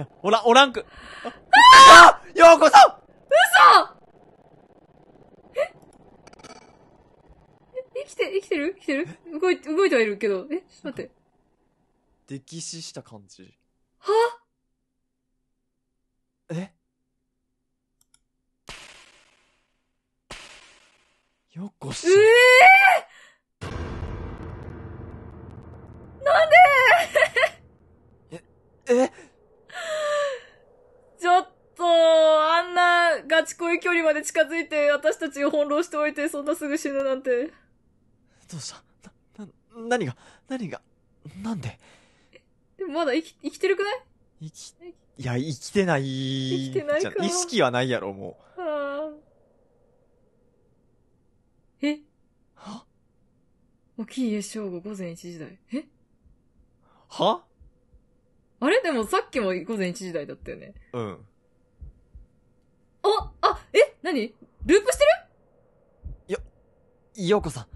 おらんく。ようこさん嘘生きてる動いてはいるけど。ちょっと待って。 溺死した感じ。 はよっこし。 なんでちょっと、あんなガチ恋距離まで近づいて私たちを翻弄しておいてそんなすぐ死ぬなんて。 どうした何がなんででもまだ生きてるくない？ いや、生きてない。 生きてないか。 意識はないやろ、もう。 はは沖家正午午前1時台。 はあれでもさっきも午前1時台だったよね。 うん。 何ループしてる？ ようこさん。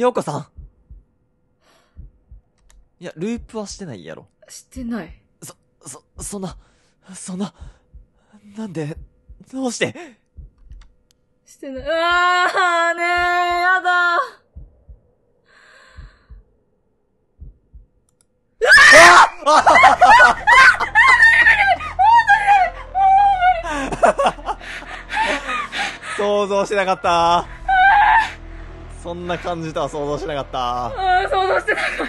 いや、ループはしてないやろ。 してない。 そんな、なんで、どうしてしてない。ねえ、やだ。 想像してなかった。そんな感じとは想像してなかった。 想像してなかった。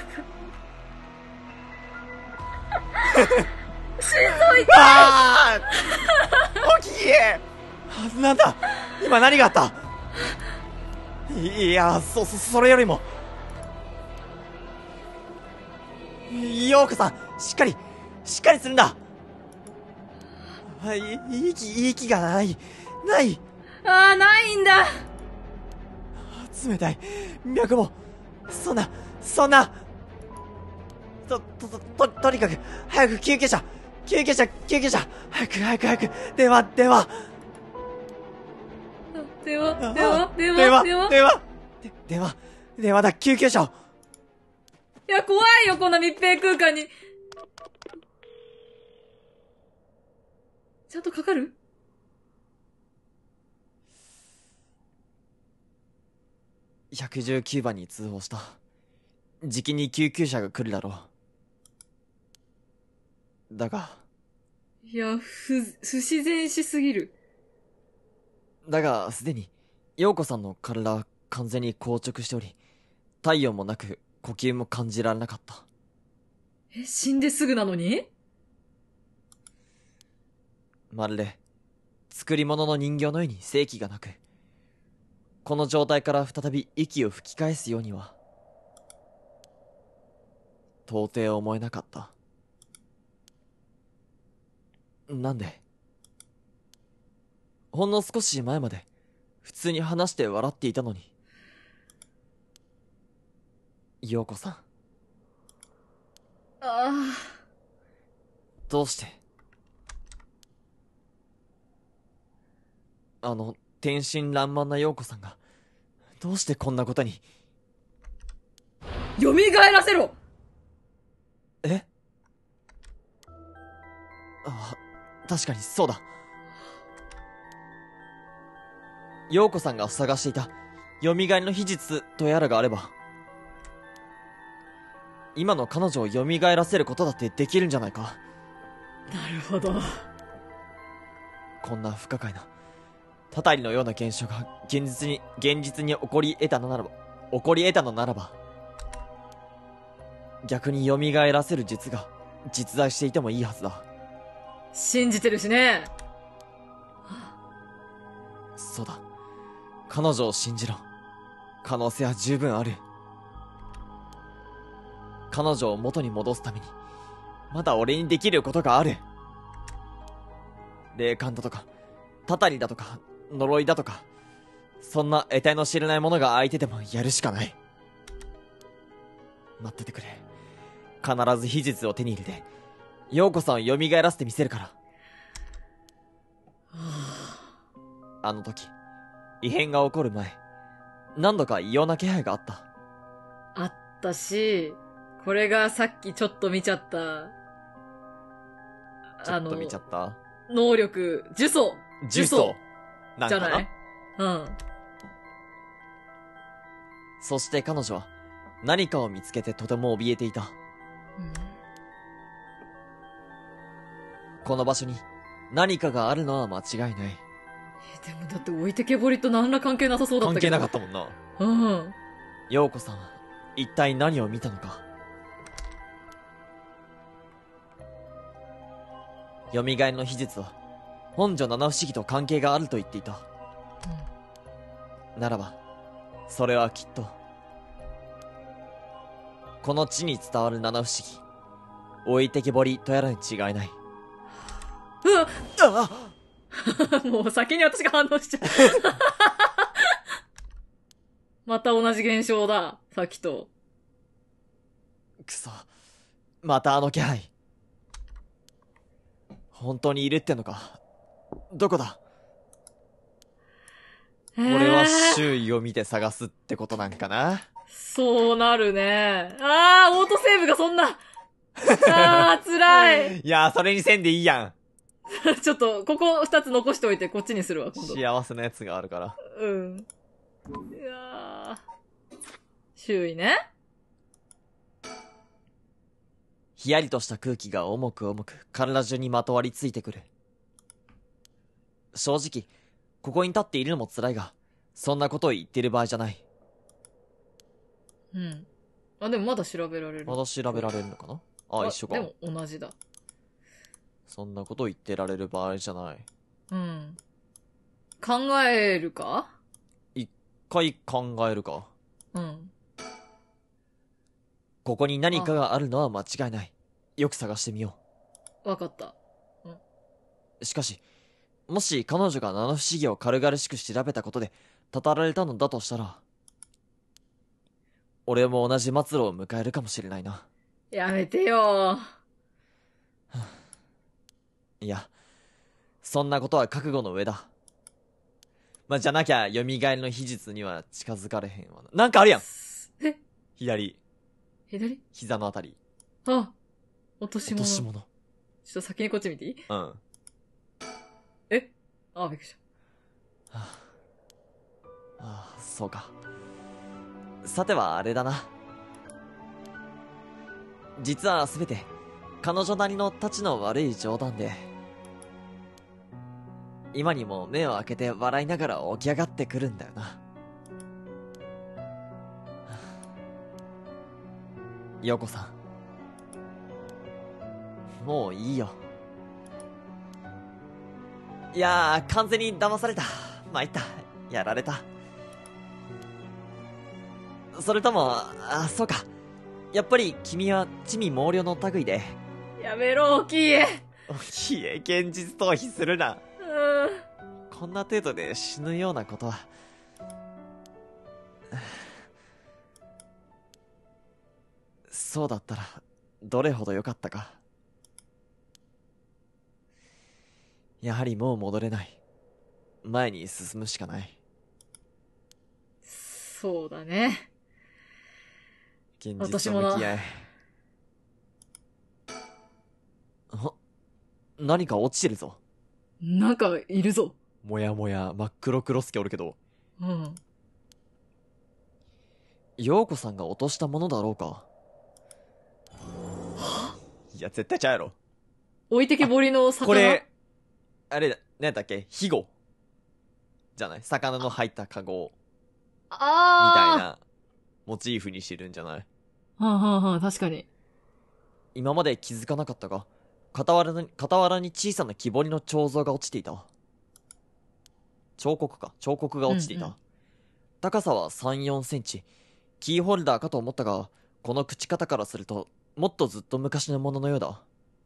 心臓痛い。 おきいなんだ今何があった？いや、それよりも。ようこさん、しっかりするんだ。息がない。 ないんだ。 冷たい。脈も、そんな、とにかく、早く救急車。早く、電話。電話だ、救急車を。 いや、怖いよ、こんな密閉空間に。ちゃんとかかる ？119番に通報した。じきに救急車が来るだろう。だが。 いや、不自然しすぎる。 だが、すでに、陽子さんの体は完全に硬直しており、体温もなく、呼吸も感じられなかった。 死んですぐなのに？ まるで、作り物の人形のように生気がなく、この状態から再び息を吹き返すようには、到底思えなかった。なんで？ほんの少し前まで、普通に話して笑っていたのに。陽子さん。どうして？天真爛漫な陽子さんが、どうしてこんなことに。 蘇らせろ！ 確かにそうだ。陽子さんが探していた、蘇りの秘術とやらがあれば、今の彼女を蘇らせることだってできるんじゃないか。 なるほど。 こんな不可解な、たたりのような現象が現実に起こり得たのならば、逆に蘇らせる術が実在していてもいいはずだ。 信じてるしね。 そうだ。彼女を信じろ。可能性は十分ある。彼女を元に戻すために、まだ俺にできることがある。霊感だとか、たたりだとか、呪いだとか、そんな得体の知れないものが相手でもやるしかない。待っててくれ。必ず秘術を手に入れて、陽子さんを蘇らせてみせるから。あの時、異変が起こる前、何度か異様な気配があった。 あったし、これがさっきちょっと見ちゃった、 ちょっと見ちゃった。 能力、呪詛。 呪詛。なんかな。 じゃない？うん。 そして彼女は何かを見つけてとても怯えていた。この場所に何かがあるのは間違いない。 でもだって置いてけぼりと何ら関係なさそうだったけど。 関係なかったもんな。 うん。 陽子さんは一体何を見たのか。蘇りの秘術は本所七不思議と関係があると言っていた。ならばそれはきっとこの地に伝わる七不思議、置いてけぼりとやらに違いない。 うわっもう先に私が反応しちゃうまた同じ現象だ、さっきと。 くそ、またあの気配。本当にいるってのか。どこだ。これは周囲を見て探すってことなんかな。 そうなるね。あー、オートセーブがそんな。あー、辛い。 いやー、それにせんでいいやん。 ちょっと、ここ2つ残しておいて、こっちにするわ、今度。 幸せなやつがあるから。 うん。いやー。周囲ね。 ひやりとした空気が重く重く体中にまとわりついてくる。正直、ここに立っているのも辛いが、そんなことを言ってる場合じゃない。 うん。あ、でもまだ調べられる。 まだ調べられるのかな。あ、一緒か。 でも同じだ。 そんなこと言ってられる場合じゃない。 うん。考えるか？ 一回考えるか。 うん。 ここに何かがあるのは間違いない。よく探してみよう。わかった。 しかし、もし彼女が七不思議を軽々しく調べたことで語られたのだとしたら、俺も同じ末路を迎えるかもしれないな。 やめてよ。 いや、そんなことは覚悟の上だ。まあ、じゃなきゃ蘇りの秘術には近づかれへんわな。なんかあるやん。 え？ 左膝のあたり。 あ、落とし物。 ちょっと先にこっち見ていい？ うん。 え？あ、びっくりした。 ああ、そうか。さてはあれだな。実はすべて彼女なりのたちの悪い冗談で、今にも目を開けて笑いながら起き上がってくるんだよな。陽子さん、もういいよ。いやー、完全に騙された。参った。やられた。それとも、そうか。やっぱり君は地味猛量の類で。 やめろ、大きい家。 大きい家、現実逃避するな。こんな程度で死ぬようなことは。そうだったら、どれほど良かったか。やはりもう戻れない。前に進むしかない。 そうだね。 現実と向き合い。何か落ちてるぞ。 なんかいるぞ。 もやもや真っ黒クロスケおるけど。 うん。 陽子さんが落としたものだろうか。いや、絶対ちゃうやろ。 置いてけぼりの魚。 これ、あれだ、何だっけ、肥後じゃない、魚の入ったカゴみたいなモチーフにしてるんじゃない？ 確かに。 今まで気づかなかったが、傍らに小さな木彫りの彫像が落ちていた。彫刻が落ちていた。高さは3、4センチ。キーホルダーかと思ったが、この朽ち方からするともっとずっと昔のもののようだ。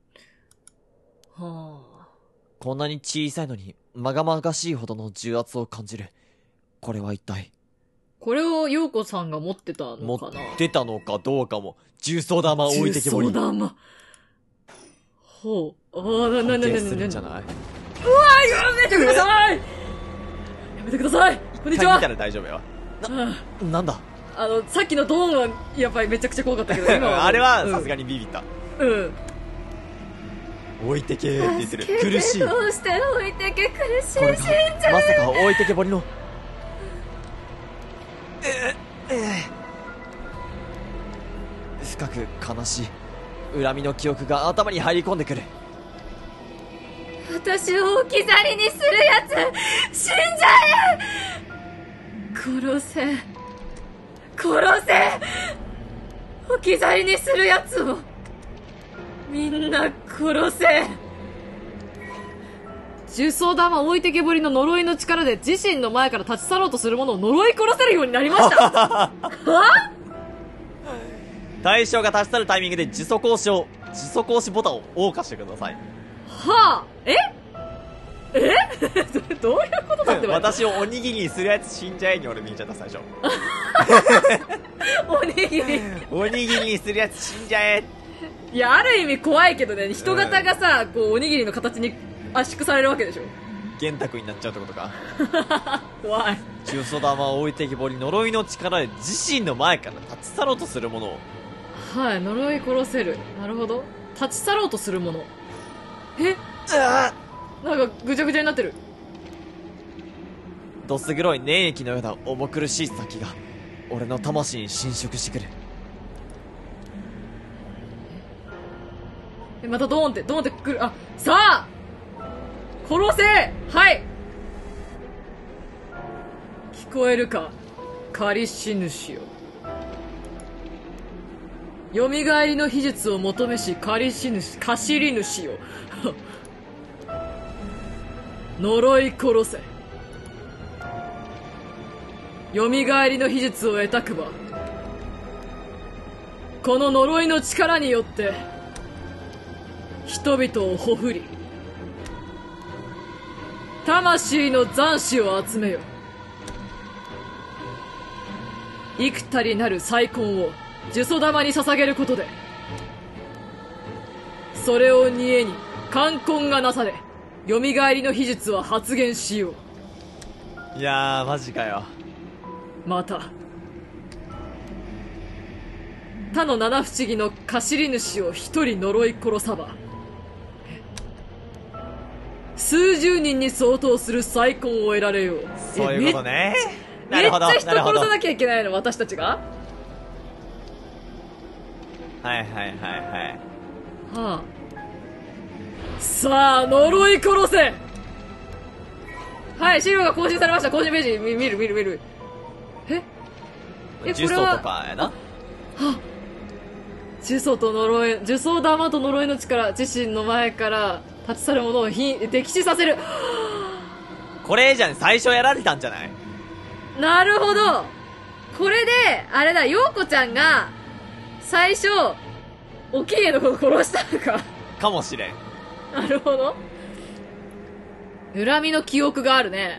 こんなに小さいのにまがまがしいほどの重圧を感じる。これは一体。 これを陽子さんが持ってたのかな？ 持ってたのかどうかも。重装玉置いてけぼり。 重装玉。ほう。関係するんじゃない？ うわやめてください。やめてください。こんにちは。 見たら大丈夫よ。なんだ？ さっきのドーンはやっぱりめちゃくちゃ怖かったけど、今はあれはさすがにビビった。 置いてけって言ってる。苦しい。 どうして置いてけ、苦しい、死んこれがじゃう。 まさか置いてけぼりの深く悲しい恨みの記憶が頭に入り込んでくる。 私を置き去りにするやつ、死んじゃえ。殺せ、殺せ。置き去りにするやつをみんな殺せ。呪詛玉置いてけぼりの呪いの力で自身の前から立ち去ろうとする者を呪い殺せるようになりました。は対象が立ち去るタイミングで呪詛行使ボタンを謳歌してください。 はあ、どういうことだって私をおにぎりにするやつ死んじゃえに俺見えちゃった最初。 おにぎり。 おにぎりにするやつ死んじゃえ。 いや、ある意味怖いけどね、人型がさ、こうおにぎりの形に圧縮されるわけでしょ。 玄太くんになっちゃうってことか。 怖い。 呪詛玉を置いてけぼり呪いの力で自身の前から立ち去ろうとするものを。 はい、呪い殺せる。なるほど。立ち去ろうとするもの。なんかぐちゃぐちゃになってる。 どす黒い粘液のような重苦しい先が俺の魂に侵食してくる。 またドーンってくる。あ、さあ殺せ。はい、聞こえるか、借りし主よ。よみがえりの秘術を求めし借りり主よ。呪い殺せ。よみがえりの秘術を得たくば、この呪いの力によって人々をほふり魂の残滓を集めよ。幾たりなる再婚を呪詛玉に捧げることで、それを煮えに冠婚がなされ、よみがえりの秘術は発現しよう。 いやーマジかよ。 また他の七不思議の貸り主を一人呪い殺さば、数十人に相当する再婚を得られよう。 そういうことね。なめっちるほどゃ人殺さなきゃいけないの、私たちが。 はいはいはいはい。 はあ、さあ呪い殺せ。はい、資料が更新されました。更新ページ見る。 呪詛とかやな。 呪詛玉と呪いの力、自身の前から立ち去る者を溺死させる。 これじゃん、最初やられたんじゃない？ なるほど。これであれだ、陽子ちゃんが最初おきげのこと殺したのか。 かもしれん。 なるほど。恨みの記憶があるね。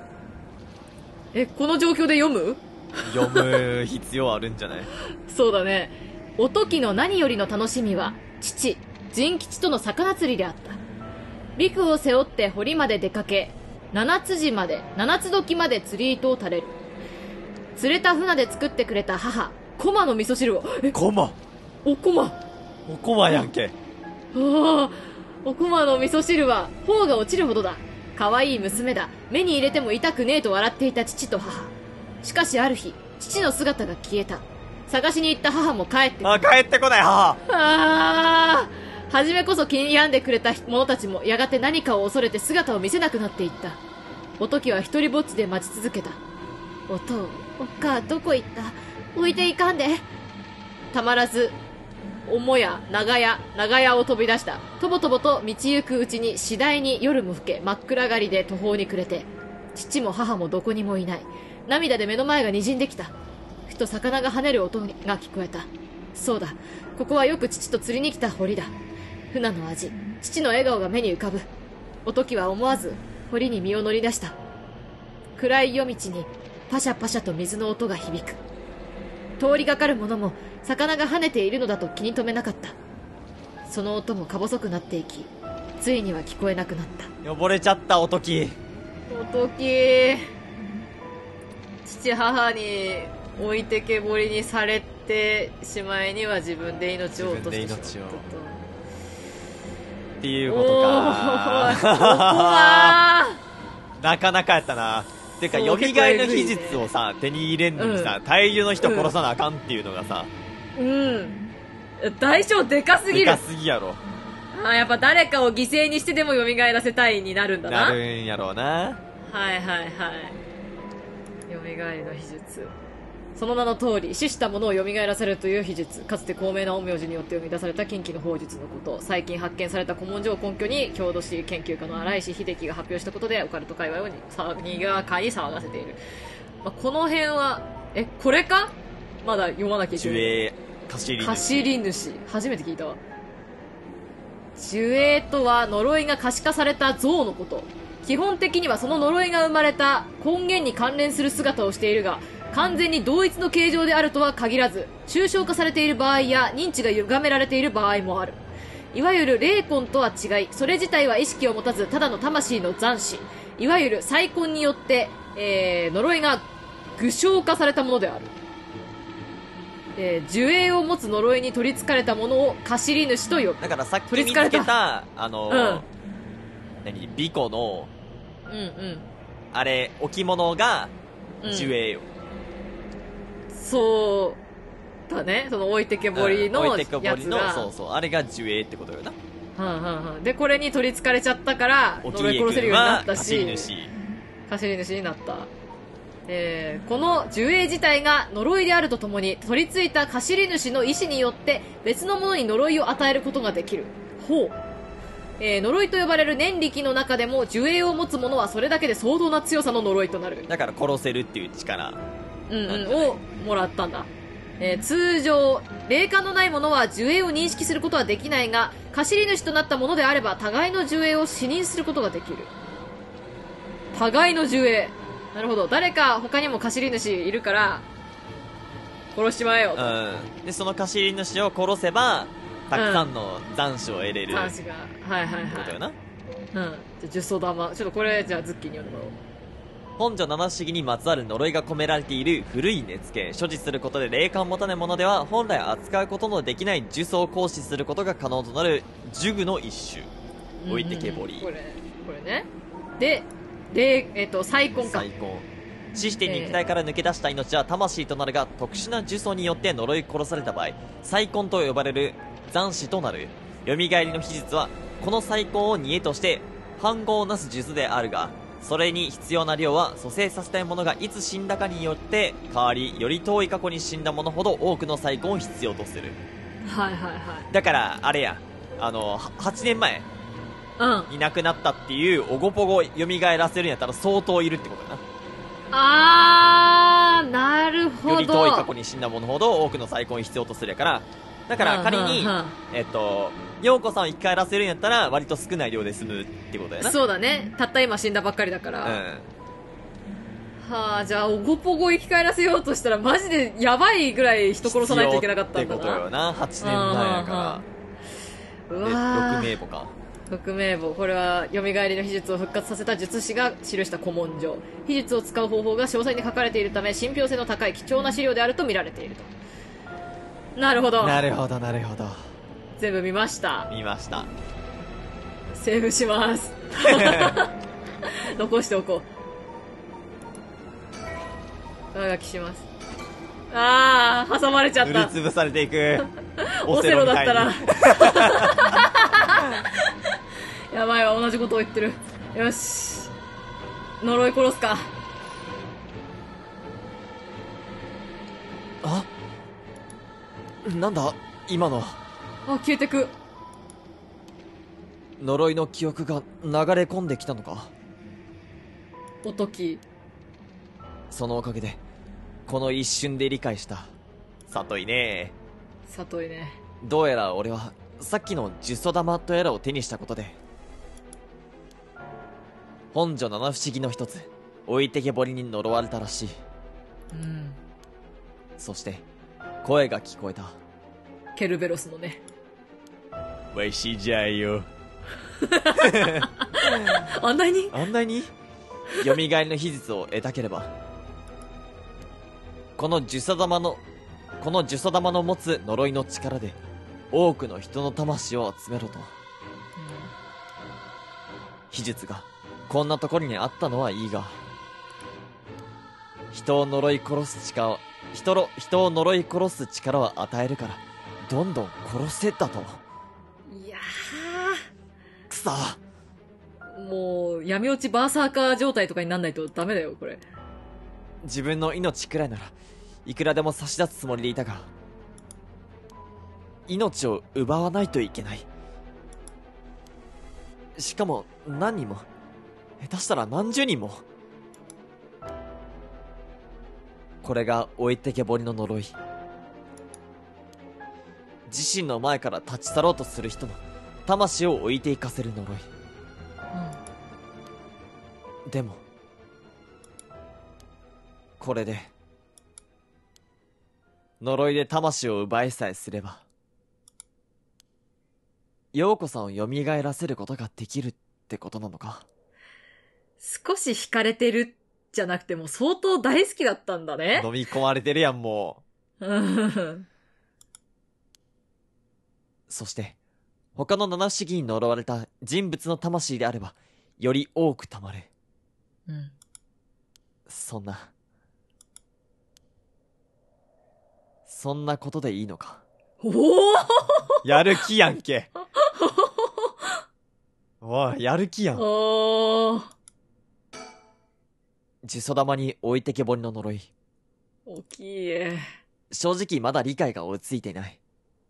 この状況で読む必要あるんじゃない？ そうだね。おときの何よりの楽しみは父仁吉との魚釣りであった。陸を背負って堀まで出かけ、七つ時まで釣り糸を垂れる。釣れた船で作ってくれた母コマの味噌汁を。 コマおコマやんけ。 おコマの味噌汁は頬が落ちるほどだ。可愛い娘だ。目に入れても痛くねえと笑っていた父と母。しかしある日、父の姿が消えた。探しに行った母も帰ってこない。 帰ってこない母。 初めこそ気に病んでくれた者たちもやがて何かを恐れて姿を見せなくなっていった。おときは一人ぼっちで待ち続けた。おとう、おっか、どこ行った？置いていかんで。たまらず母や長屋を飛び出した。とぼとぼと道行くうちに次第に夜も更け、真っ暗がりで途方に暮れて、父も母もどこにもいない。涙で目の前が滲んできた。ふと魚が跳ねる音が聞こえた。そうだ、ここはよく父と釣りに来た堀だ。船の味、父の笑顔が目に浮かぶ。おときは思わず堀に身を乗り出した。暗い夜道にパシャパシャと水の音が響く。通りがかる者も魚が跳ねているのだと気に留めなかった。その音もか細くなっていき、ついには聞こえなくなった。 汚れちゃったおとき。 父母に置いてけぼりにされてしまいには自分で命を落としてしまったと。 っていうことおーか。 ここはなかなかやったな。てか、 そう蘇りの結構えぐいね秘術をさ、手に入れんのにさ、大量の人殺さなあかんっていうのがさ、 うん代償でかすぎるでかすぎやろ。 やっぱ誰かを犠牲にしてでも蘇らせたいになるんだななるんやろうな。 はいはいはい蘇りの秘術、その名の通り死したものを蘇らせるという秘術、かつて高名な陰陽師によって生み出された禁忌の法術のこと。最近発見された古文書を根拠に郷土史研究家の荒石秀樹が発表したことでオカルト界隈をにわかに騒がせている、この辺はこれかまだ読まなきゃいけない。 守衛貸し貸り主初めて聞いたわ。守衛とは呪いが可視化された像のこと。基本的にはその呪いが生まれた根源に関連する姿をしているが、完全に同一の形状であるとは限らず、抽象化されている場合や認知が歪められている場合もある。いわゆる霊魂とは違い、それ自体は意識を持たずただの魂の残滓、いわゆる再婚によって、呪いが具象化されたものである。呪霊を持つ呪いに取り憑かれたものを貸り主と呼ぶ。 だからさっき見つ取り憑かれたけた、 うんビコの、 うんうんあれ、置物が、 うん守衛よ。 そうだね、その置いてけぼりの置いてけぼりの、 やつが、 そうそう、あれが守衛ってことよな。 でこれに取り憑かれちゃったから沖呪い家殺せるようにな君はったし貸し主。 貸り主になった。この呪霊自体が呪いであるとともに、取り付いた貸り主の意志によって別のものに呪いを与えることができる。ほう。呪いと呼ばれる念力の中でも呪霊を持つ者はそれだけで相当な強さの呪いとなる。 だから殺せるっていう力。 をもらったんだ。通常、霊感のない者は呪霊を認識することはできないが、貸り主となった者であれば互いの呪霊を視認することができる。互いの呪霊。なるほど。誰か他にも貸り主いるから、殺しちまえよと。 うん。で、その貸し主を殺せば、たくさんの残滓を得れる。 男子が。はいはいってことよな。 はい。じゃあ、呪詛玉。ちょっとこれ、じゃあ、ズッキーに読んでもらおう。 本所七不思議にまつわる呪いが込められている古い根付け、所持することで霊感を持たないものでは本来扱うことのできない呪詛を行使することが可能となる呪具の一種。置いてけぼり。 これね。で、再婚か。 再婚。死して肉体から抜け出した命は魂となるが、特殊な呪詛によって呪い殺された場合、再婚と呼ばれる残滓となる。蘇りの秘術は、この再婚を煮えとして、反合をなす術であるが、それに必要な量は蘇生させたい者がいつ死んだかによって変わり、より遠い過去に死んだ者ほど多くの再婚を必要とする。 はいはいはい。 だからあれや、8年前うん。 に亡くなったっていうオゴポゴ蘇らせるんやったら相当いるってことだなるほど。 な。より遠い過去に死んだ者ほど多くの再婚を必要とするやから、だから仮に陽子さんを生き返らせるんやったら割と少ない量で済むってことやな。 そうだね。たった今死んだばっかりだから。 うん。 はあ、じゃあ、オゴポゴ生き返らせようとしたら、マジでやばいぐらい人殺さないといけなかったんだな。 ってことよな。8年前やから。 うわ 6 ー。 名簿か。 匿名簿。これは、蘇りの秘術を復活させた術師が記した古文書。秘術を使う方法が詳細に書かれているため、信憑性の高い貴重な資料であると見られていると。なるほど。 なるほど、なるほど。 全部見ました。 見ました。 セーブします。残しておこう。上書きします。挟まれちゃっ塗りた。 つぶされていく。 オセロだったらみたいに。 やばいわ、同じことを言ってる。よし。呪い殺すか。 あ、なんだ今の。 消えてく。 呪いの記憶が流れ込んできたのか。 おとき。 そのおかげでこの一瞬で理解した。里いね。 里いね。 どうやら俺はさっきの呪詛玉とやらを手にしたことで、本所七不思議の一つ、置いてけぼりに呪われたらしい。そして声が聞こえた。 ケルベロスのね。 わしじゃよ。 あんなにあんなに蘇りの秘術を得たければ、この呪詛玉の持つ呪いの力で多くの人の魂を集めろと。 秘術がこんなところにあったのはいいが、人を呪い殺す力を与えるからどんどん殺せだと。 いやくそ。 ー、もう、闇落ちバーサーカー状態とかになんないとダメだよ、これ。 自分の命くらいならいくらでも差し出すつもりでいたが、命を奪わないといけない。しかも何人も、下手したら何十人も。これが置いてけぼりの呪い。自身の前から立ち去ろうとする人の魂を置いていかせる呪い。でもこれで呪いで魂を奪いさえすれば、陽子さんを蘇らせることができるってことなのか。 少し惹かれてるじゃなくてもう相当大好きだったんだね。 飲み込まれてるやん、もう。そして他の七不思議に呪われた人物の魂であればより多くたまる。そんなことでいいのか。 おおやる気やんけ。おい、やる気やん。 おー、 呪詛玉に置いてけぼりの呪い。 大きい。 正直まだ理解が追いついていない。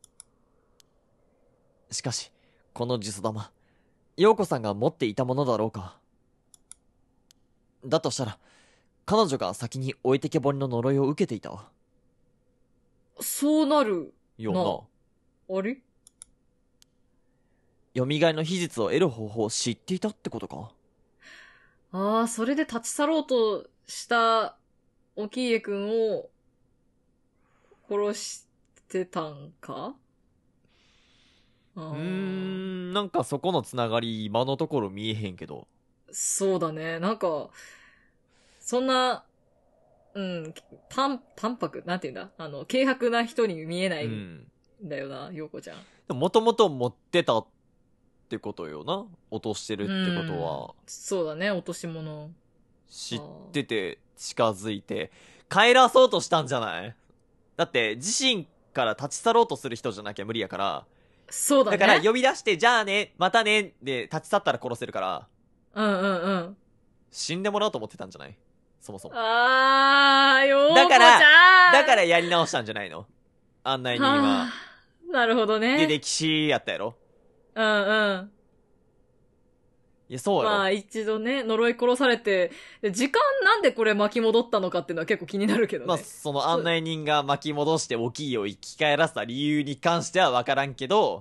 しかしこの呪詛玉、陽子さんが持っていたものだろうか。だとしたら彼女が先に置いてけぼりの呪いを受けていたわ。 そうなるよな。あれ？ な。蘇りの秘術を得る方法を知っていたってことか。 ああ、それで立ち去ろうとした沖家くんを殺してたんか？ なんかそこのつながり今のところ見えへんけど。 そうだね。なんか、そんな、淡白なんて言うんだ、軽薄な人に見えないんだよな、陽子ちゃん。 もともと持ってたってことよな。落としてるってことは。 そうだね、落とし物。 知ってて近づいて帰らそうとしたんじゃない？だって自身から立ち去ろうとする人じゃなきゃ無理やから。 そうだね。 だから呼び出してじゃあねまたねで立ち去ったら殺せるから。死んでもらおうと思ってたんじゃない？そもそも。 陽子ちゃんだからやり直したんじゃないの？案内人は。 なるほどね。 で歴史やったやろ。いや、そうやろ。 まあ一度ね、呪い殺されて、時間なんでこれ巻き戻ったのかっていうのは結構気になるけどね。 まあその案内人が巻き戻してオキーを生き返らせた理由に関しては分からんけど、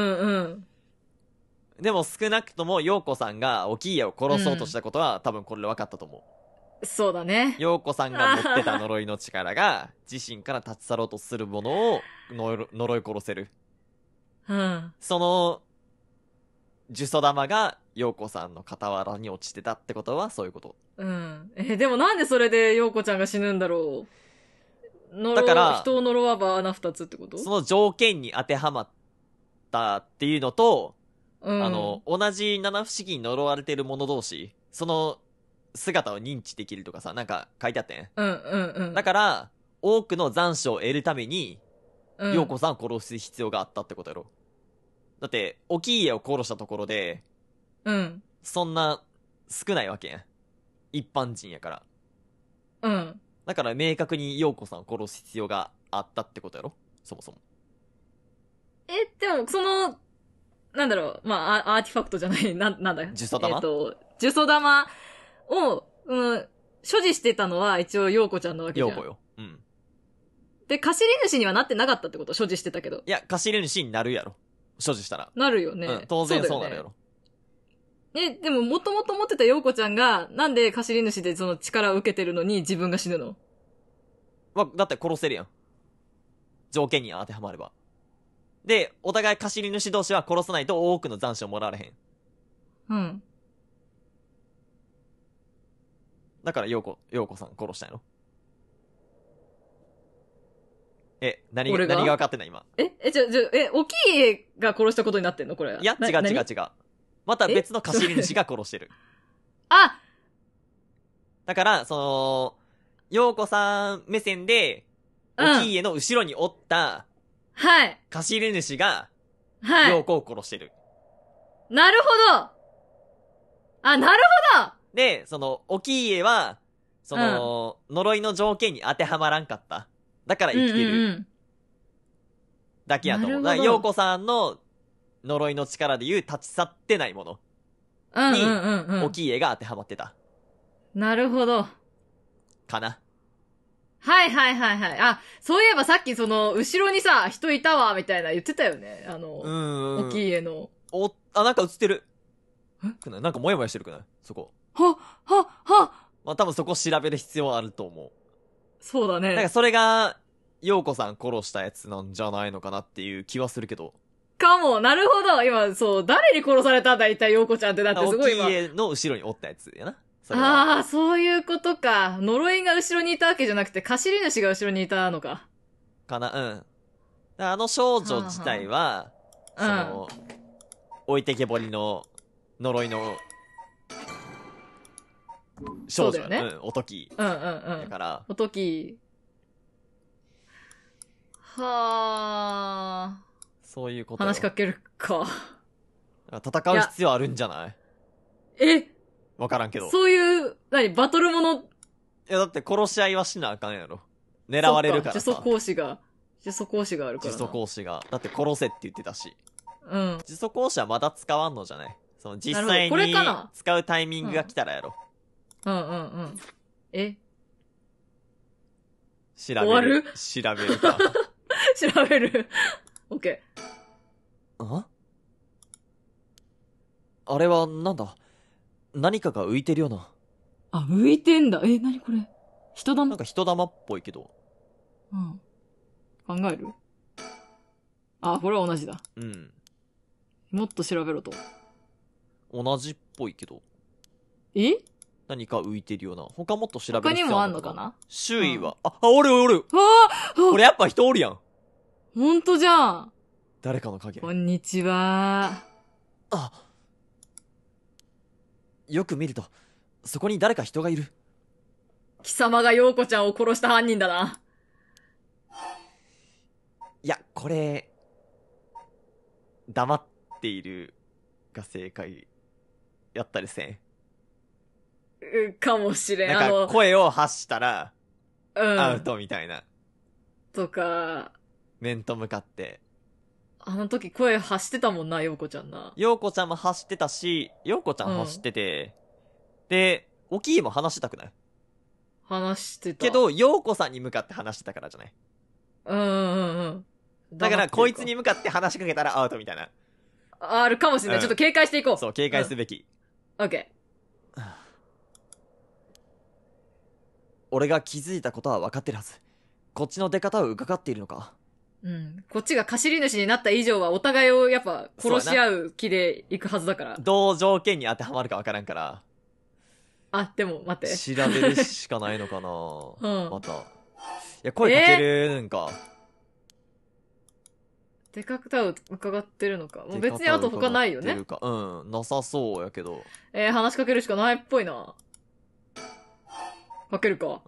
でも少なくとも陽子さんがオキーを殺そうとしたことは、多分これで分かったと思う。 そうだね。 陽子さんが持ってた呪いの力が自身から立ち去ろうとするものを呪い殺せる。その呪詛玉が陽子さんの傍らに落ちてたってことはそういうこと。 でもなんでそれで陽子ちゃんが死ぬんだろう。 だから人を呪わば穴二つってこと？ その条件に当てはまったっていうのと、同じ七不思議に呪われてる者同士、その姿を認知できるとかさ、なんか書いてあったん。だから多くの残暑を得るために陽子さんを殺す必要があったってことやろ。だって沖家を殺したところでそんな少ないわけやん、一般人やから。だから明確に陽子さんを殺す必要があったってことやろ、そもそも。 でもそのなんだろう、まあアーティファクトじゃない、なんだよ、 呪詛玉、 呪詛玉を、所持してたのは一応陽子ちゃんなわけじゃん。 陽子よ。 で、貸し主にはなってなかったってこと？所持してたけど。 いや、貸し主になるやろ、所持したら。 なるよね。 当然そうなるやろ。 でももともと持ってた陽子ちゃんが、なんで貸し主でその力を受けてるのに自分が死ぬの？ だって殺せるやん。条件に当てはまれば。で、お互い貸し主同士は殺さないと多くの残暑をもらわれへん。だから陽子さん殺したんやろ。何が分かってない今。 沖家が殺したことになってんのこれは。 いや、違う。 また別の貸し主が殺してる。 あ、 だから、陽子さん目線で、 うんおきいえの後ろにおったはい。 貸し主が、 はい。 陽子を殺してる。 なるほど。あ、なるほど。 で、おきいえは、呪いの条件に当てはまらんかった。だから生きてるだけやと思う。 なるほどだから、陽子さんの呪いの力でいう立ち去ってないものに、おきいえが当てはまってた。 なるほど。 かな。 はいはいはいはい。あ、そういえばさっき後ろにさ、人いたわ、みたいな言ってたよね。おきいえの。 なんか映ってる。なんかモヤモヤしてるくないそこ。 はまあ、多分そこ調べる必要あると思う。 そうだね。 なんかそれが、陽子さん殺したやつなんじゃないのかなっていう気はするけど。 かも、なるほど。今、そう、誰に殺されたんだ、一体、陽子ちゃんってだってすごい今。 おきいえの後ろにおったやつやな。 ああ、そういうことか。呪いが後ろにいたわけじゃなくて、貸し主が後ろにいたのか。 かな、うん。あの少女自体は、置いてけぼりの呪いの少女そうだよね。 おとき。 だから。 おとき。はあ。 そういうこと話しかけるか。 戦う必要あるんじゃないわからんけど。 そういう、バトルもの。 いや、だって殺し合いはしなあかんやろ。狙われるからさ。 呪詛講師があるからな。 呪詛講師が。だって殺せって言ってたし。 うん。 呪詛講師はまだ使わんのじゃない実際に使うタイミングが来たらやろ。調べる。 終わる調べるか。 調べる。オッケー。あれはなんだ何かが浮いてるような。 あ、浮いてんだ。何これ人玉なんか人玉っぽいけど。 うん。考えるあ、これは同じだ。 うん。 もっと調べろと。 同じっぽいけど。何か浮いてるような。他もっと調べる他にもあんのかな周囲は。おるおる俺やっぱ人おるやん。 ほんとじゃん。 誰かの影。 こんにちは。 よく見ると、そこに誰か人がいる。 貴様が陽子ちゃんを殺した犯人だな。 いや、これ、黙っているが正解やったりせん。 かもしれん。 なんか声を発したら、アウトみたいな。 とか、 面と向かって。 あの時声発してたもんな、陽子ちゃんな。 陽子ちゃんも走ってたし、陽子ちゃん走ってて、で、おきいも話してたくない話してた。 けど、陽子さんに向かって話してたからじゃない。だから、こいつに向かって話しかけたらアウトみたいな。 あるかもしれない。ちょっと警戒していこう。 そう、警戒すべき。 オッケー。 俺が気づいたことは分かってるはず。こっちの出方を伺っているのか。 こっちが貸し主になった以上はお互いをやっぱ殺し合う気で行くはずだから。 どう条件に当てはまるか分からんから。 でも待って。 調べるしかないのかなまた。いや、声かけるんか。 出方を伺ってるのか。もう別にあと他ないよね。 なさそうやけど。 話しかけるしかないっぽいな。かけるか。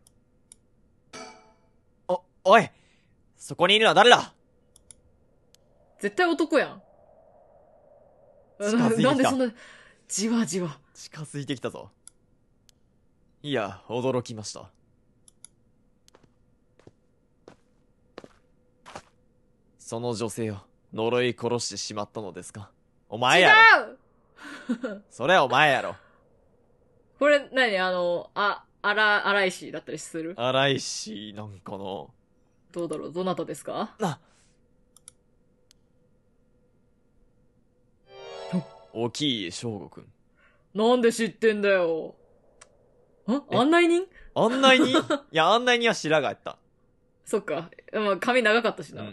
おいそこにいるのは誰だ絶対男やん。なんでそんな、じわじわ。 近づいてきたぞ。いや、驚きました。その女性を呪い殺してしまったのですかお前やろ。違うそれはお前やろ。 これ何荒石だったりする荒石なんかなどうだろうどなたですか大きい正吾くん。 なんで知ってんだよ。案内人案内人いや、案内人は白髪やった。 そっか。まあ、髪長かったしな。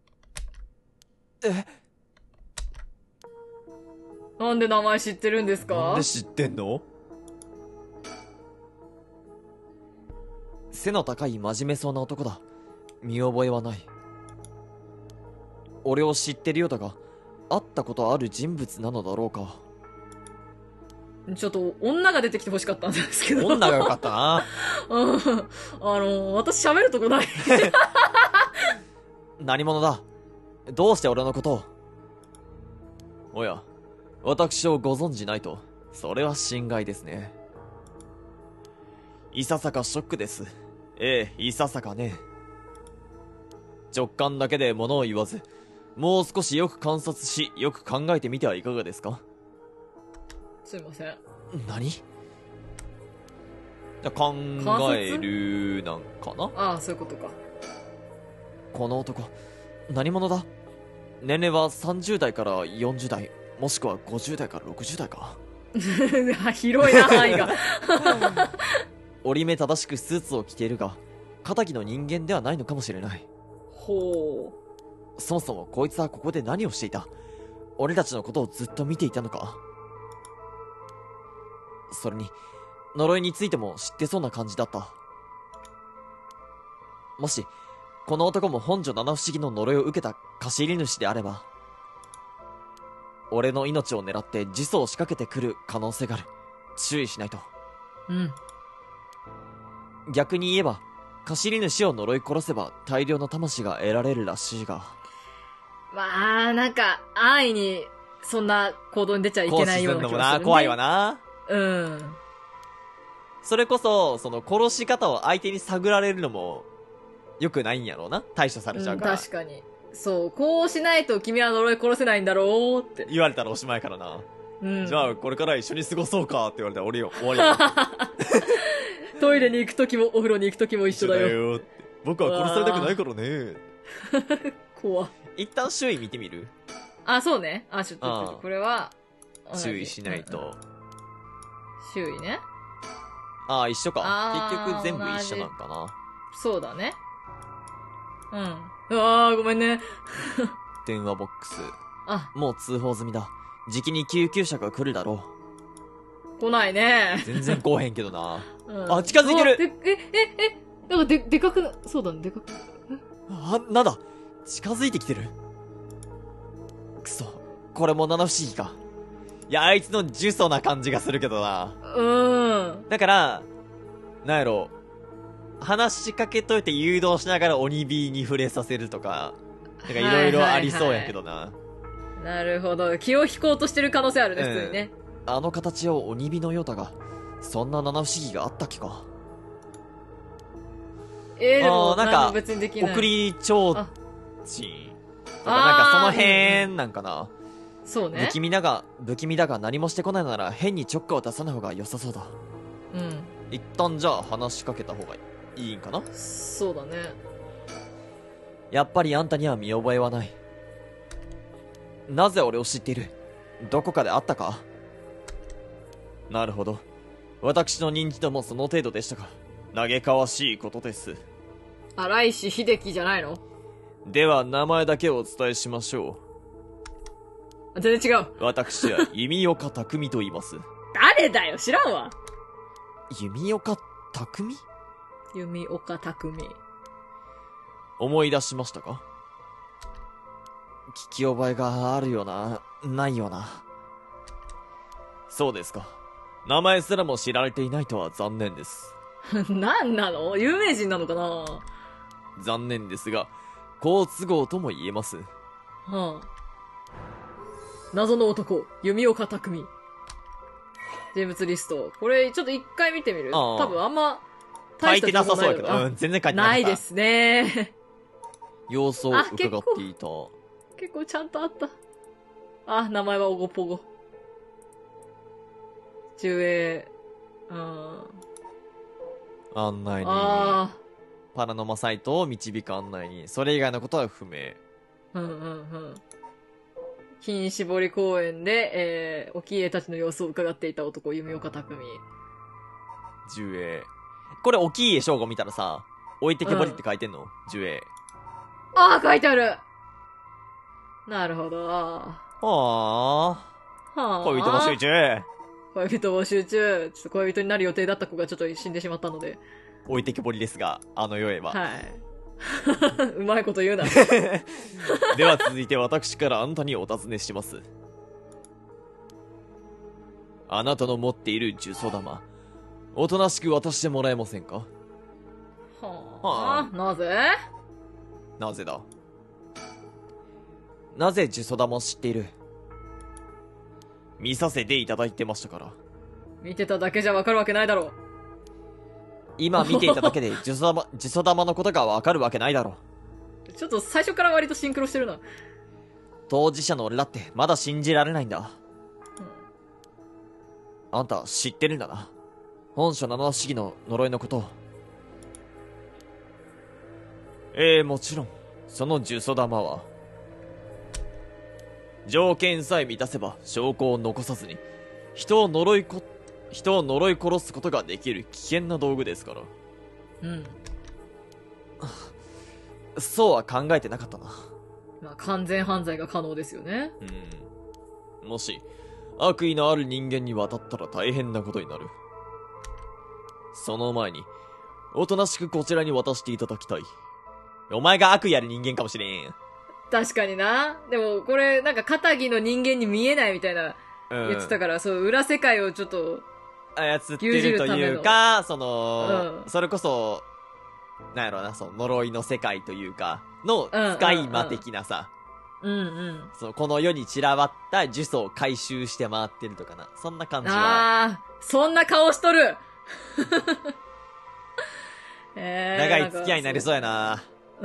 なんで名前知ってるんですかなんで知ってんの背の高い真面目そうな男だ。見覚えはない。俺を知ってるようだが、会ったことある人物なのだろうか。 ちょっと女が出てきて欲しかったんですけど。 女が良かったな。 うん。私喋るとこない。 何者だ？どうして俺のことを？おや、私をご存じないと、それは心外ですね。いささかショックです。ええ、いささかね。直感だけで物を言わず、もう少しよく観察し、よく考えてみてはいかがですか？ すいません。 何？じゃあ考えるなんかな？ ああ、そういうことか。 この男、何者だ？年齢は30代から40代、もしくは50代から60代か。 広いな、範囲が。 折り目正しくスーツを着ているが、仇の人間ではないのかもしれない。 ほそもそもこいつはここで何をしていた？俺たちのことをずっと見ていたのか？それに、呪いについても知ってそうな感じだった。もし、この男も本所七不思議の呪いを受けた貸し入り主であれば、俺の命を狙って呪詛を仕掛けてくる可能性がある。注意しないと。 う。うん。 逆に言えば、貸し入り主を呪い殺せば大量の魂が得られるらしいが。 まあ、なんか、安易に、そんな行動に出ちゃいけないような気がする、ね。 行使するのもな、怖いわな。 うん。 それこそ、その殺し方を相手に探られるのも、良くないんやろうな。対処されちゃうから。 確かに。そう、こうしないと君は呪い殺せないんだろうって。 言われたらおしまいからな。 うん。 じゃあ、これから一緒に過ごそうかって言われたら俺よ、終わりや。 トイレに行くときもお風呂に行くときも一緒だよ。 一緒だよって。僕は殺されたくないからね。 怖。 一旦周囲見てみる？ あ、そうね。あ、ちょっと、これは、 注意しないと。 周囲ね。 ああ、一緒か。結局全部一緒なんかな。 そうだね。うん。うわー、ごめんね。 電話ボックス。 あ、 もう通報済みだ。じきに救急車が来るだろ来ないね。 う。全然来へんけどな。 うん、 あ、近づいてる。 なんかでかくな、そうだね、でかく。 あ、なんだ。近づいてきてる。くそ。これも七不思議か。いや、あいつの呪詛な感じがするけどな。だから、なんやろ。話しかけといて誘導しながら鬼火に触れさせるとか、なんかいろいろありそうやけどな。 なるほど。気を引こうとしてる可能性あるね、普通にね。 あの形を鬼火のようだが、そんな七不思議があったっけか。 でも、 なんか、 別にできない。 送り提灯とか、なんかその辺なんかな。 そうね。 不気味だが何もしてこないなら変にちょっかを出さない方が良さそうだ。 うん。 一旦じゃあ話しかけた方がいいんかな。 そうだね。 やっぱりあんたには見覚えはない。なぜ俺を知っている？どこかで会ったか？なるほど。私の認知度もその程度でしたか。嘆かわしいことです。 荒石秀樹じゃないの？ では名前だけをお伝えしましょう。全然違う。 私は弓岡匠と言います。 誰だよ、知らんわ。 弓岡匠？ 弓岡匠。 思い出しましたか？聞き覚えがあるような、ないような。そうですか。名前すらも知られていないとは残念です。 何なの？有名人なのかな？ 残念ですが、好都合とも言えます。 はあ。謎の男、弓岡匠。人物リスト。これ、ちょっと一回見てみる？多分あんま、 書いてなさそうやけど、全然書いてなかった。 ないですね。 様子を伺っていた。 結構ちゃんとあった。あ、名前はおごぽご。中英、 案内に、パラノマサイトを導く案内に、それ以外のことは不明。 金絞り公園で、沖江たちの様子を伺っていた男、弓岡匠。 樹英。これ、沖江翔吾見たらさ、置いてけぼりって書いてんの？樹英。 ああ、書いてある！なるほど。 はあ。恋人募集中。 恋人募集中。ちょっと恋人になる予定だった子がちょっと死んでしまったので。 置いてけぼりですが、あの世へは。 はい。うまいこと言うな。 では続いて私からあんたにお尋ねします。 あなたの持っている呪詛玉、おとなしく渡してもらえませんか？ はあ、なぜ？ なぜだ？なぜ呪詛玉を知っている？見させていただいてましたから。 見てただけじゃわかるわけないだろう。 今見ていただけで呪詛玉のことがわかるわけないだろう。 ちょっと最初から割とシンクロしてるな。 当事者の俺だってまだ信じられないんだ。あんた知ってるんだな。本書七不思議の呪いのことを。もちろん、その呪詛玉は、条件さえ満たせば証拠を残さずに、人を呪い殺すことができる危険な道具ですから。そうは考えてなかったな。 まあ、完全犯罪が可能ですよね。 もし、悪意のある人間に渡ったら大変なことになる。その前に、おとなしくこちらに渡していただきたい。お前が悪意ある人間かもしれん。 確かにな。でも、これ、なんか、肩着の人間に見えないみたいな、言ってたから、そう、裏世界をちょっと、 操ってるというか、それこそ、なんやろな、呪いの世界というか、の使い魔的なさ、この世に散らばった呪詛を回収して回ってるとかな。そんな感じは。 そんな顔しとる長い付き合いになりそうやな。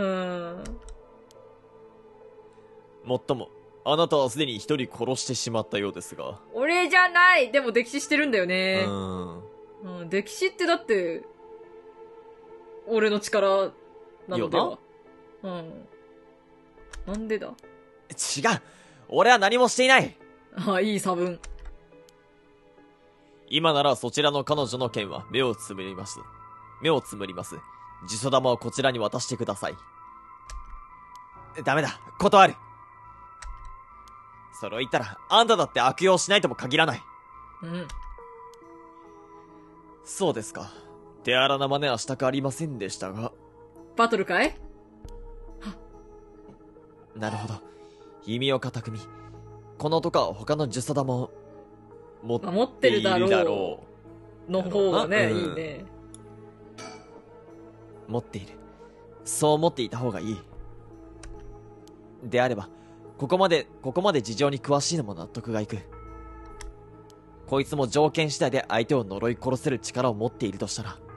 もっとも、あなたはすでに一人殺してしまったようですが。 俺じゃない。でも溺死してるんだよね。溺死ってだって、俺の力なのでは。なんでだ？ 違う！俺は何もしていない！ いい差分。 今ならそちらの彼女の件は目をつむります。呪詛玉をこちらに渡してください。ダメだ。断る。それを言ったら、あんただって悪用しないとも限らない。そうですか。手荒な真似はしたくありませんでしたが。 バトルかい？ なるほど。弓を固くみ。この男は他の呪詛玉を持っているだろう。の方がね、いいね。 持っている。そう思っていた方がいい。であれば、ここまで事情に詳しいのも納得がいく。こいつも条件次第で相手を呪い殺せる力を持っているとしたら、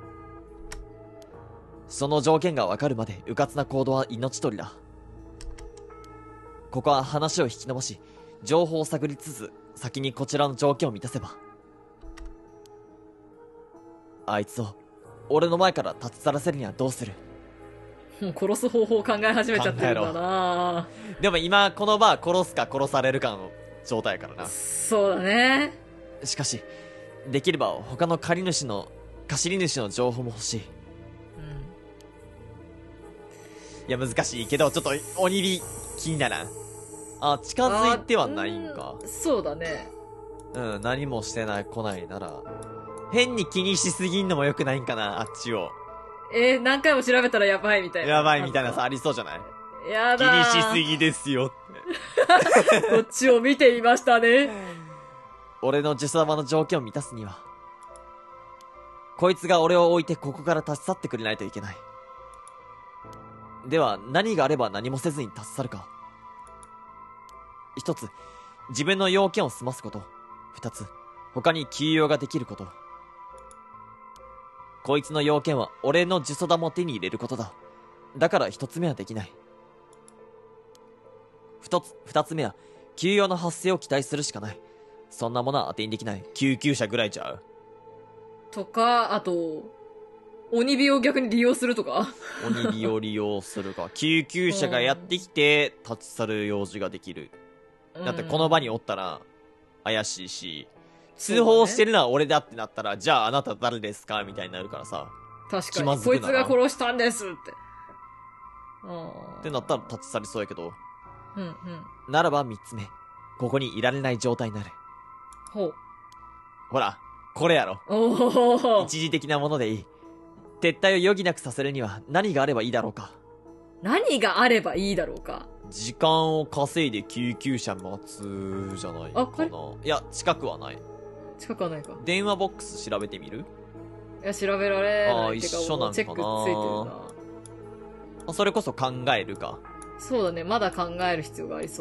その条件がわかるまで迂闊な行動は命取りだ。ここは話を引き伸ばし、情報を探りつつ、先にこちらの条件を満たせば。あいつを、俺の前から立ち去らせるにはどうする？ もう殺す方法を考え始めちゃってるんだな。 でも今、この場は殺すか殺されるかの状態やからな。 そうだね。 しかし、できれば他の貸り主の情報も欲しい。いや、難しいけど、ちょっと、鬼火、気にならん。近づいてはないんか。 そうだね。 何もして来ないなら、変に気にしすぎんのも良くないんかな、あっちを。 何回も調べたらやばいみたいな。 やばいみたいなさ、ありそうじゃない？ やだ気にしすぎですよって。こっちを見ていましたね。 俺の呪詛玉の条件を満たすには、こいつが俺を置いてここから立ち去ってくれないといけない。では、何があれば何もせずに立ち去るか。一つ、自分の要件を済ますこと。二つ、他に急用ができること。こいつの要件は俺の呪詛玉を手に入れることだ。だから一つ目はできない。二つ目は、急用の発生を期待するしかない。そんなものは当てにできない。救急車ぐらいちゃう。 とか、あと、鬼火を逆に利用するとか鬼火を利用するか。救急車がやってきて、立ち去る用事ができる。だってこの場におったら、怪しいし、通報してるのは俺だってなったら、じゃああなた誰ですかみたいになるからさ。 確かに。こいつが殺したんですって。 ってなったら立ち去りそうやけど。ならば三つ目。ここにいられない状態になる。ほら、これやろ。一時的なものでいい。撤退を余儀なくさせるには何があればいいだろうか。 何があればいいだろうか。 時間を稼いで救急車待つじゃないかな。いや、近くはない。 近くはないか。 電話ボックス調べてみる？ いや、調べられない。 あーてか一緒なんかなもうチェックついてるな。 それこそ考えるか。 そうだね、まだ考える必要がありそう。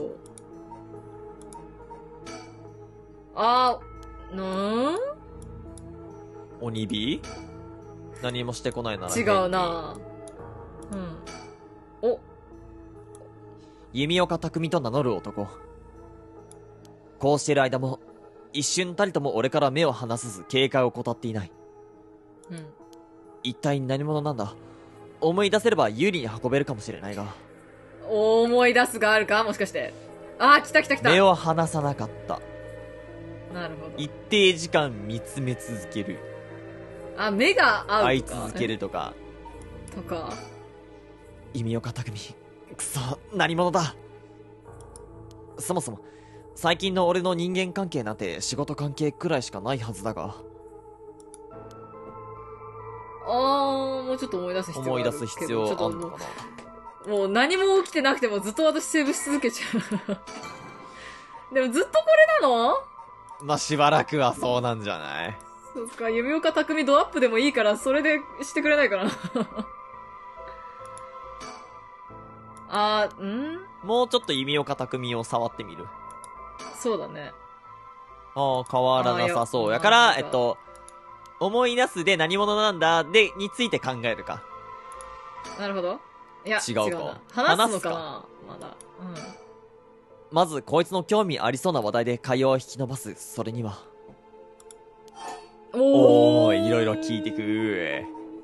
鬼火？何もしてこないなら。 違うな。うん。お、 弓岡匠と名乗る男。こうしている間も、一瞬たりとも俺から目を離さず警戒を怠っていない。 うん。 一体何者なんだ？思い出せれば有利に運べるかもしれないが。 思い出すがあるかもしかして。あー、来た来た来た。 目を離さなかった。 なるほど。 一定時間見つめ続ける。 あ、目が合うか。 会い続けるとか。 とか。 弓岡匠。くそ、何者だ。そもそも、最近の俺の人間関係なんて仕事関係くらいしかないはずだが。 もうちょっと思い出す必要思いある出す必要あんのかな。 もう何も起きてなくてもずっと私セーブし続けちゃう。でもずっとこれなの？ まあ、しばらくはそうなんじゃない？ そっか、弓岡匠ドアップでもいいから、それでしてくれないかな。 もうちょっと弓岡匠を触ってみる。 そうだね。 ああ、変わらなさそう。やから、思い出すで何者なんだで、について考えるか。 なるほど。いや、 違うかな。話すのかなまだ。 まず、こいつの興味ありそうな話題で会話を引き伸ばす。それには。おー、いろいろ聞いてく。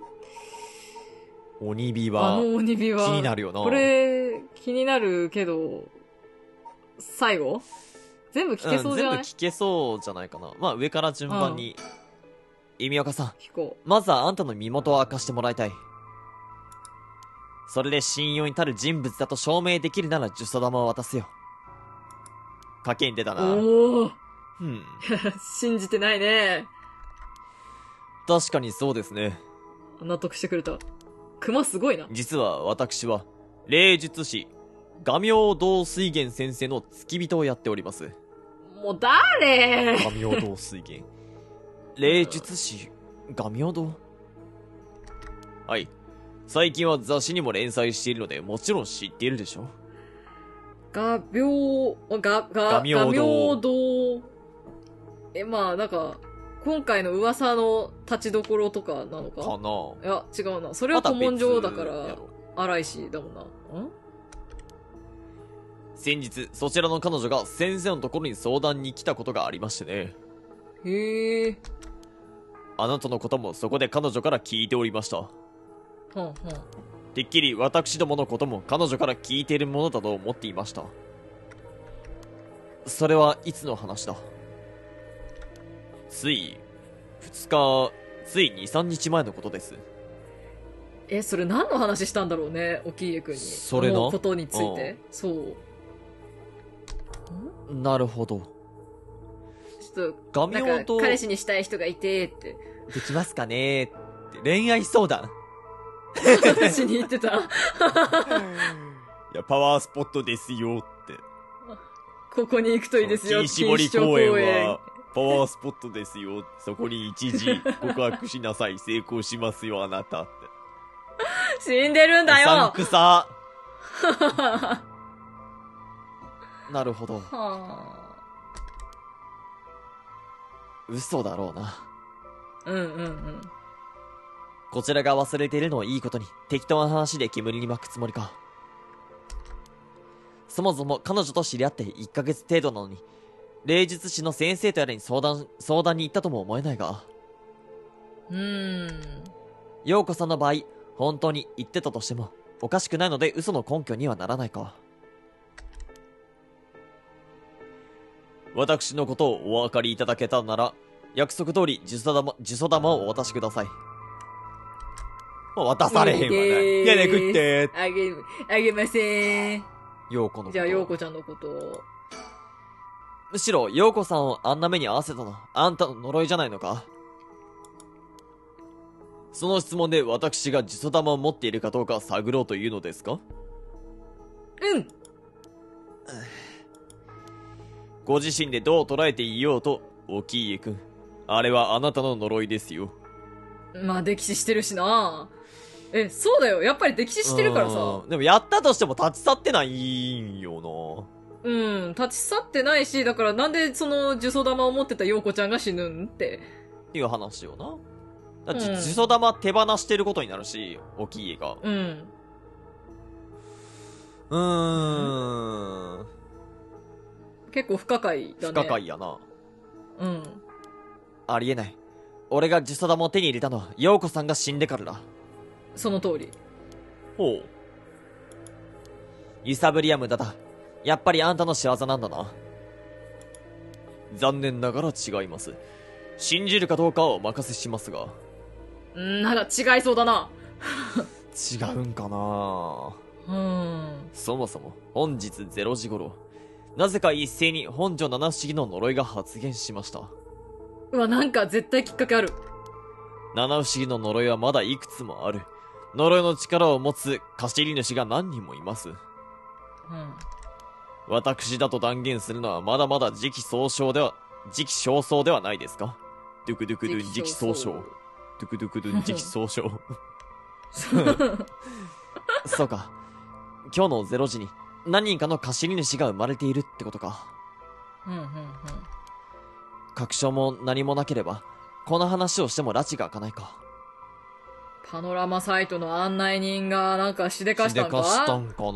鬼火は、 鬼火は。 気になるよな。 これ、気になるけど、最後全部聞けそうじゃない？ 全部聞けそうじゃないかな。まあ、上から順番に。弓岡さん。 聞こまずはあんたの身元を明かしてもらいたい。それで信用に足る人物だと証明できるなら呪詛玉を渡すよ。賭けに出たう。 な。 おー。 うん。 信じてないね。 確かにそうですね。 納得してくれた。熊すごいな。 実は私は、霊術師、画明堂水源先生の付き人をやっております。 もう誰？ 画明堂水源。霊術師、画明堂？はい。最近は雑誌にも連載しているので、もちろん知っているでしょ？ 画明堂。まあ、なんか、今回の噂の立ちどころとかなのか？ かな？ いや、違うな。それは古文書だから、荒いし、だもんな。 先日、そちらの彼女が先生のところに相談に来たことがありましてね。 へえ。 あなたのこともそこで彼女から聞いておりました。てっきり私どものことも彼女から聞いているものだと思っていました。それはいつの話だ？つい2日、3日前のことです。 それ何の話したんだろうね、沖家くんに。 それのことについて。そう。 なるほど。 ちょっと、なんか、彼氏にしたい人がいて、って。 できますかねって、恋愛相談。 私に言ってた。 いや、パワースポットですよって。 ここに行くといいですよ、 金絞り公園は、パワースポットですよ。そこに一時告白しなさい。成功しますよ、あなたって。 死んでるんだよ。 さんくさ。なるほど。嘘だろうな。こちらが忘れているのをいいことに、適当な話で煙に巻くつもりか。そもそも彼女と知り合って1ヶ月程度なのに、霊術師の先生とやらに相談に行ったとも思えないが。陽子さんの場合、本当に言ってたとしても、おかしくないので嘘の根拠にはならないか。私のことをお分かりいただけたなら、約束通り呪詛玉をお渡しください。渡されへんわね。やね食って。 あげません。 陽子のこと。 じゃあ陽子ちゃんのことを。 むしろ陽子さんをあんな目に合わせたの、あんたの呪いじゃないのか？その質問で私が呪詛玉を持っているかどうか探ろうというのですか？ご自身でどう捉えていようと、沖家くん。 あれはあなたの呪いですよ。 まあ、溺死してるしな。そうだよ。やっぱり溺死してるからさ。 でもやったとしても立ち去ってないんよ立ち去ってないし、だからなんでその呪詛玉を持ってた陽子ちゃんが死ぬんって。 っていう話よな。だって呪詛玉手放してることになるし、おき家が。 結構不可解だね。 不可解やな。 うんありえない。俺が呪詛玉を手に入れたのは陽子さんが死んでからだ。 その通り。 ほう。ユサブリアムだだ。やっぱりあんたの仕業なんだな。残念ながら違います。信じるかどうかはお任せしますが。 なんか違いそうだな。 違うんかな。そもそも本日0時頃、なぜか一斉に本所七不思議の呪いが発現しました。 うわ、なんか絶対きっかけある。 七不思議の呪いはまだいくつもある。呪いの力を持つ貸し主が何人もいます。私だと断言するのはまだまだ時期尚早ではないですか。ドゥクドゥクドゥン時期尚早。ドゥクドゥクドゥン時期尚早。そうか。今日の0時に何人かの貸し主が生まれているってことか。確証も何もなければ、この話をしても拉致が開かないか。 パノラマサイトの案内人がなんかしでかしたんか。 しでかしたんかな。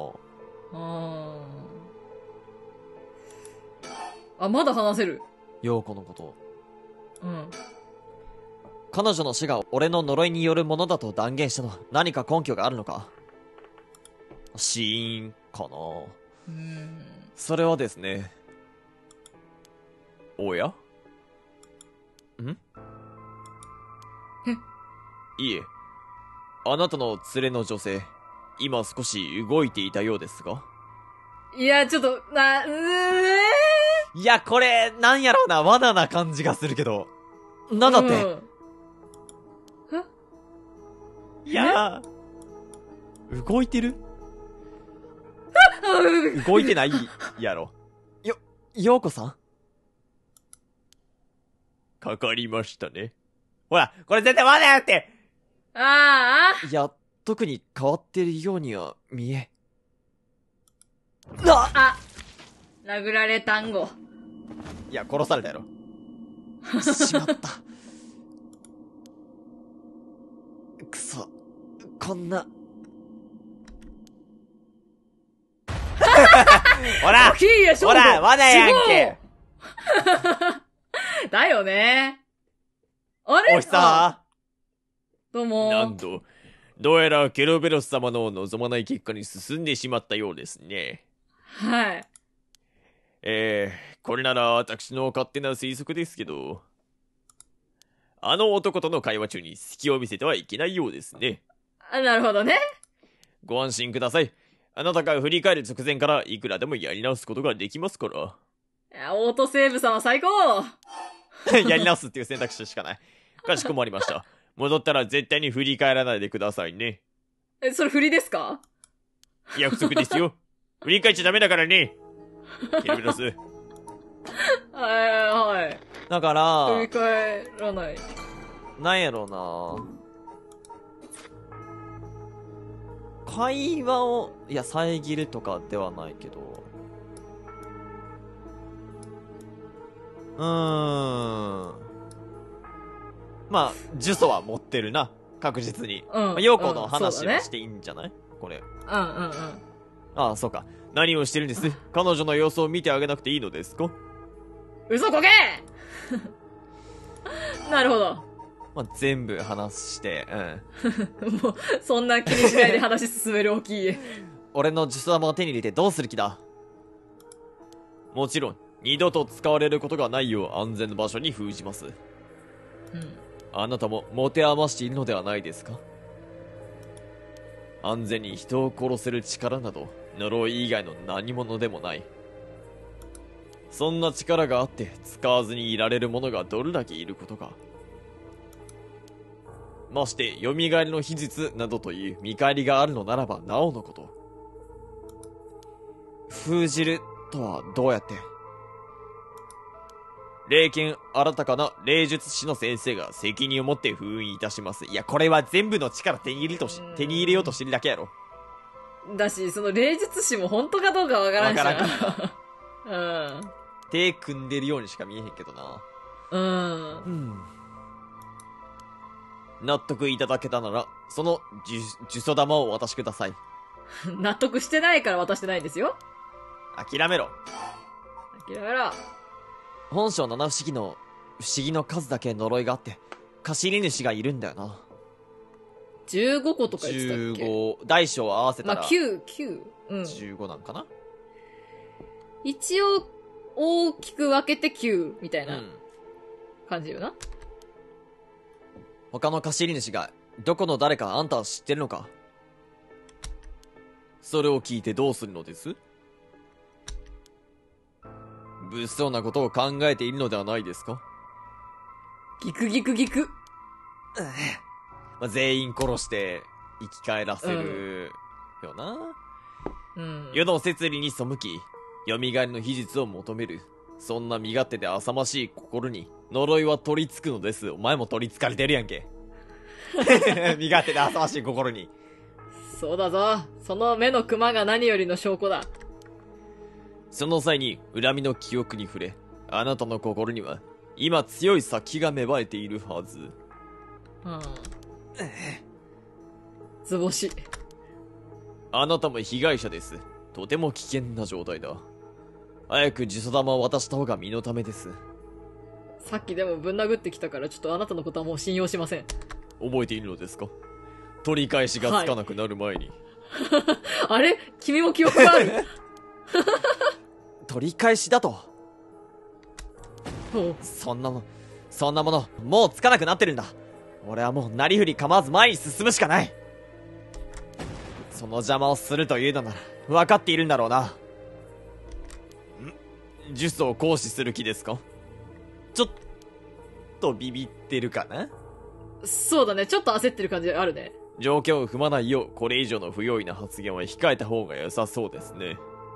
まだ話せる。 陽子のこと。彼女の死が俺の呪いによるものだと断言したのは何か根拠があるのか。死因かな。それはですね。おや？いえ。あなたの連れの女性、今少し動いていたようですが。 いや、ちょっと、 いや、これ、なんやろうな、罠な感じがするけど。なんだって。いや動いてる？動いてないやろ。陽子さん？かかりましたね。ほら、これ絶対罠やって！いや、特に変わってるようには見え。 殴られ単語。 いや、殺されたやろ。しまった。くそ、こんな。ほらほら罠やんけだよね。あれおひさどうも。 なんと、どうやらケロベロス様の望まない結果に進んでしまったようですね。 はい。 これなら私の勝手な推測ですけど、あの男との会話中に隙を見せてはいけないようですね。 なるほどね。 ご安心ください。あなたが振り返る直前からいくらでもやり直すことができますから。 いや、オートセーブ様最高やり直すっていう選択肢しかない。かしこまりました。戻ったら絶対に振り返らないでくださいね。 それ振りですか？ 約束ですよ。振り返っちゃダメだからね。ケルベロス。 はい。 だから、 振り返らない。 なんやろうな。会話を、遮るとかではないけど。まあ、呪詛は持ってるな。確実に。陽子の話はしていいんじゃない？これ。ああ、そうか。何をしてるんです？彼女の様子を見てあげなくていいのですか？ 嘘こけなるほど。 まあ、全部話して、 もう、そんな気にしないで話進める大きい。 俺の呪詛玉を手に入れてどうする気だ？もちろん、二度と使われることがないよう安全な場所に封じます。あなたも持て余しているのではないですか？安全に人を殺せる力など、呪い以外の何者でもない。そんな力があって使わずにいられる者がどれだけいることか。まして、蘇りの秘術などという見返りがあるのならばなおのこと。封じるとはどうやって？ 霊剣新たかな霊術師の先生が責任を持って封印いたします。いや、これは全部の力手に入れようとしてるだけやろ。 だし、その霊術師も本当かどうかわからんしな。 わからん手組んでるようにしか見えへんけどな。納得いただけたなら、その呪詛玉をお渡しください。 納得してないから渡してないんですよ。 諦めろ。 諦めろ。 本性七不思議の不思議の数だけ呪いがあって、貸し入れ主がいるんだよな。 15個とか言ってたっけ。 15、大小合わせたら。 まあ、9。 15なんかな。 一応、大きく分けて9みたいな感じよな。 他の貸し入れ主が、どこの誰かあんたは知ってるのか？それを聞いてどうするのです？物騒なことを考えているのではないですか？ ギクギクギク。 まあ、全員殺して生き返らせるよな。世の摂理に背き、蘇りの秘術を求める。そんな身勝手で浅ましい心に呪いは取り付くのです。お前も取り憑かれてるやんけ。身勝手で浅ましい心に。 そうだぞ。その目のクマが何よりの証拠だ。 その際に恨みの記憶に触れ、あなたの心には今強い殺気が芽生えているはず。 図星。 あなたも被害者です。とても危険な状態だ。早く呪詛玉を渡した方が身のためです。 さっきでもぶん殴ってきたからちょっとあなたのことはもう信用しません。 覚えているのですか？取り返しがつかなくなる前に。 あれ？君も記憶がある？ 取り返しだと？そんなもの、もうつかなくなってるんだ。俺はもうなりふり構わず前に進むしかない。その邪魔をするというのなら分かっているんだろうな。呪詛を行使する気ですか？ちょっとビビってるかな？ そうだね、ちょっと焦ってる感じあるね。 状況を踏まないよう、これ以上の不用意な発言は控えた方が良さそうですね。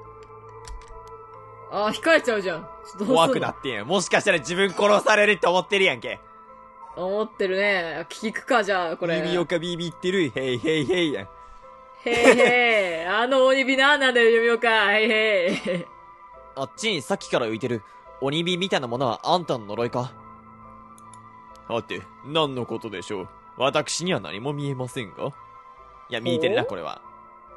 ああ、控えちゃうじゃん。 怖くなってんやん。もしかしたら自分殺されるって思ってるやんけ。 思ってるね。聞くか、じゃあ、これ。 耳岡ビビってる。へいへいへいやん。 へいへい。あの鬼火なんなんだよ、弓岡。へいへい。 あっちにさっきから浮いてる鬼火みたいなものはあんたの呪いか？はて、何のことでしょう。私には何も見えませんが。いや、見えてるな、これは。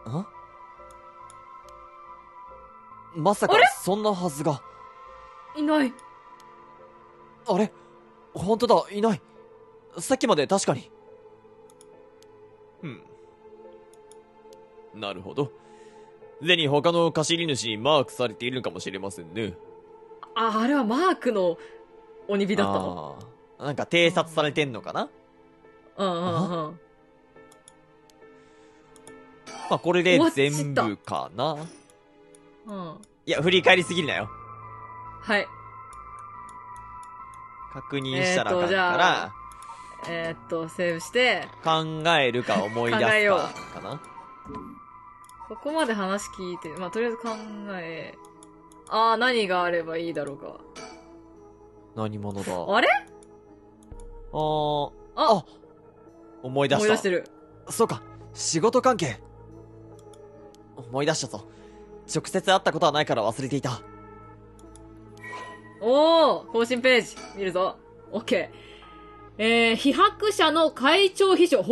まさか、そんなはずが。 いない。 あれ？本当だ、いない。さっきまで確かに。なるほど。すでに他の貸し入り主にマークされているのかもしれませんね。 あれはマークの鬼火だったの？ なんか偵察されてんのかな？まあ、これで全部かな。いや、振り返りすぎるなよ。 はい。 確認したらあかんから、 セーブして、 考えるか思い出すかかな。 ここまで話聞いて、まあ、とりあえず考え、何があればいいだろうか。 何者だ？ あれ？ 思い出した。 思い出してる。 そうか、仕事関係。思い出したぞ。直接会ったことはないから忘れていた。 更新ページ。見るぞ。オッケー。被爆者の会長秘書。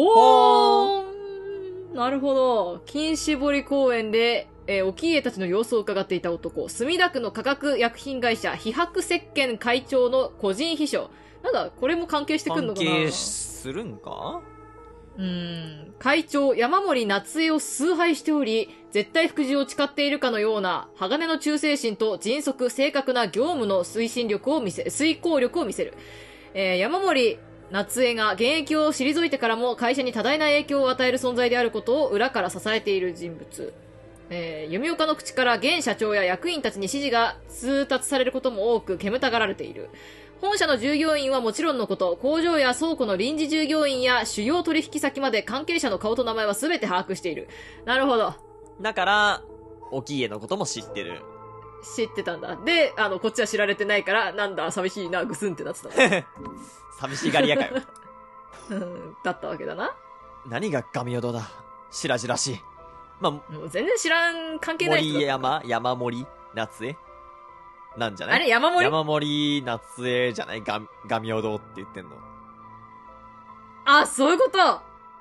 なるほど。金絞り公園で、沖家たちの様子を伺っていた男。墨田区の化学薬品会社、被爆石鹸会長の個人秘書。なんだ、これも関係してくんのかな？ 関係するんか？ 会長、山森夏江を崇拝しており、絶対服従を誓っているかのような、鋼の忠誠心と迅速、正確な業務の遂行力を見せる。山森夏江が現役を退いてからも会社に多大な影響を与える存在であることを裏から支えている人物。弓岡の口から現社長や役員たちに指示が通達されることも多く煙たがられている。本社の従業員はもちろんのこと、工場や倉庫の臨時従業員や主要取引先まで関係者の顔と名前は全て把握している。なるほど。 だから、沖家のことも知ってる。 知ってたんだ。で、こっちは知られてないから、なんだ、寂しいな、ぐすんってなってたの。 寂しがり屋かよ。 だったわけだな。 何が神尾堂だ。白々しい。まあ、 もう全然知らん、関係ない人だった山森夏江なんじゃない？ あれ、山盛り山森夏江じゃない神尾堂って言ってんの。 あ、そういうこと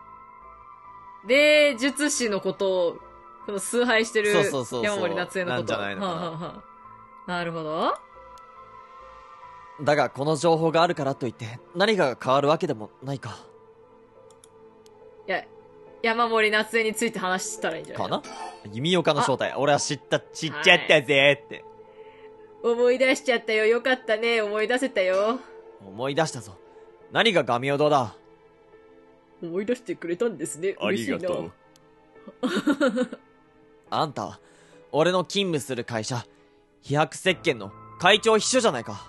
で、術師のことを、その崇拝してる山森夏江のことなんじゃないのかな。 なるほど。 だが、この情報があるからといって、何かが変わるわけでもないか。 いや、山森夏江について話したらいいんじゃないかな？弓岡の正体。俺は知っちゃったぜって。 思い出しちゃったよ。よかったね。思い出せたよ。 思い出したぞ。何が神尾堂だ。 思い出してくれたんですね。 ありがとう。あんたは、俺の勤務する会社、飛白石鹸の会長秘書じゃないか。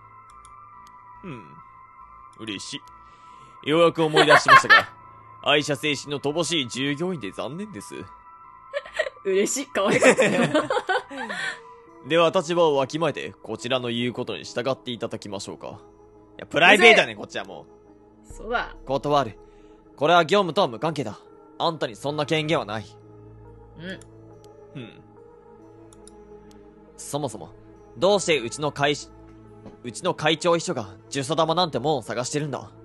嬉しい。ようやく思い出しましたが、愛社精神の乏しい従業員で残念です。 嬉しい。可愛かったよ。 では立場をわきまえて、こちらの言うことに従っていただきましょうか。いや、プライベートだね、こっちはもう。そうだ。 断る。これは業務とは無関係だ。あんたにそんな権限はない。そもそも、どうしてうちの会長秘書が呪詛玉なんてもんを探してるんだ。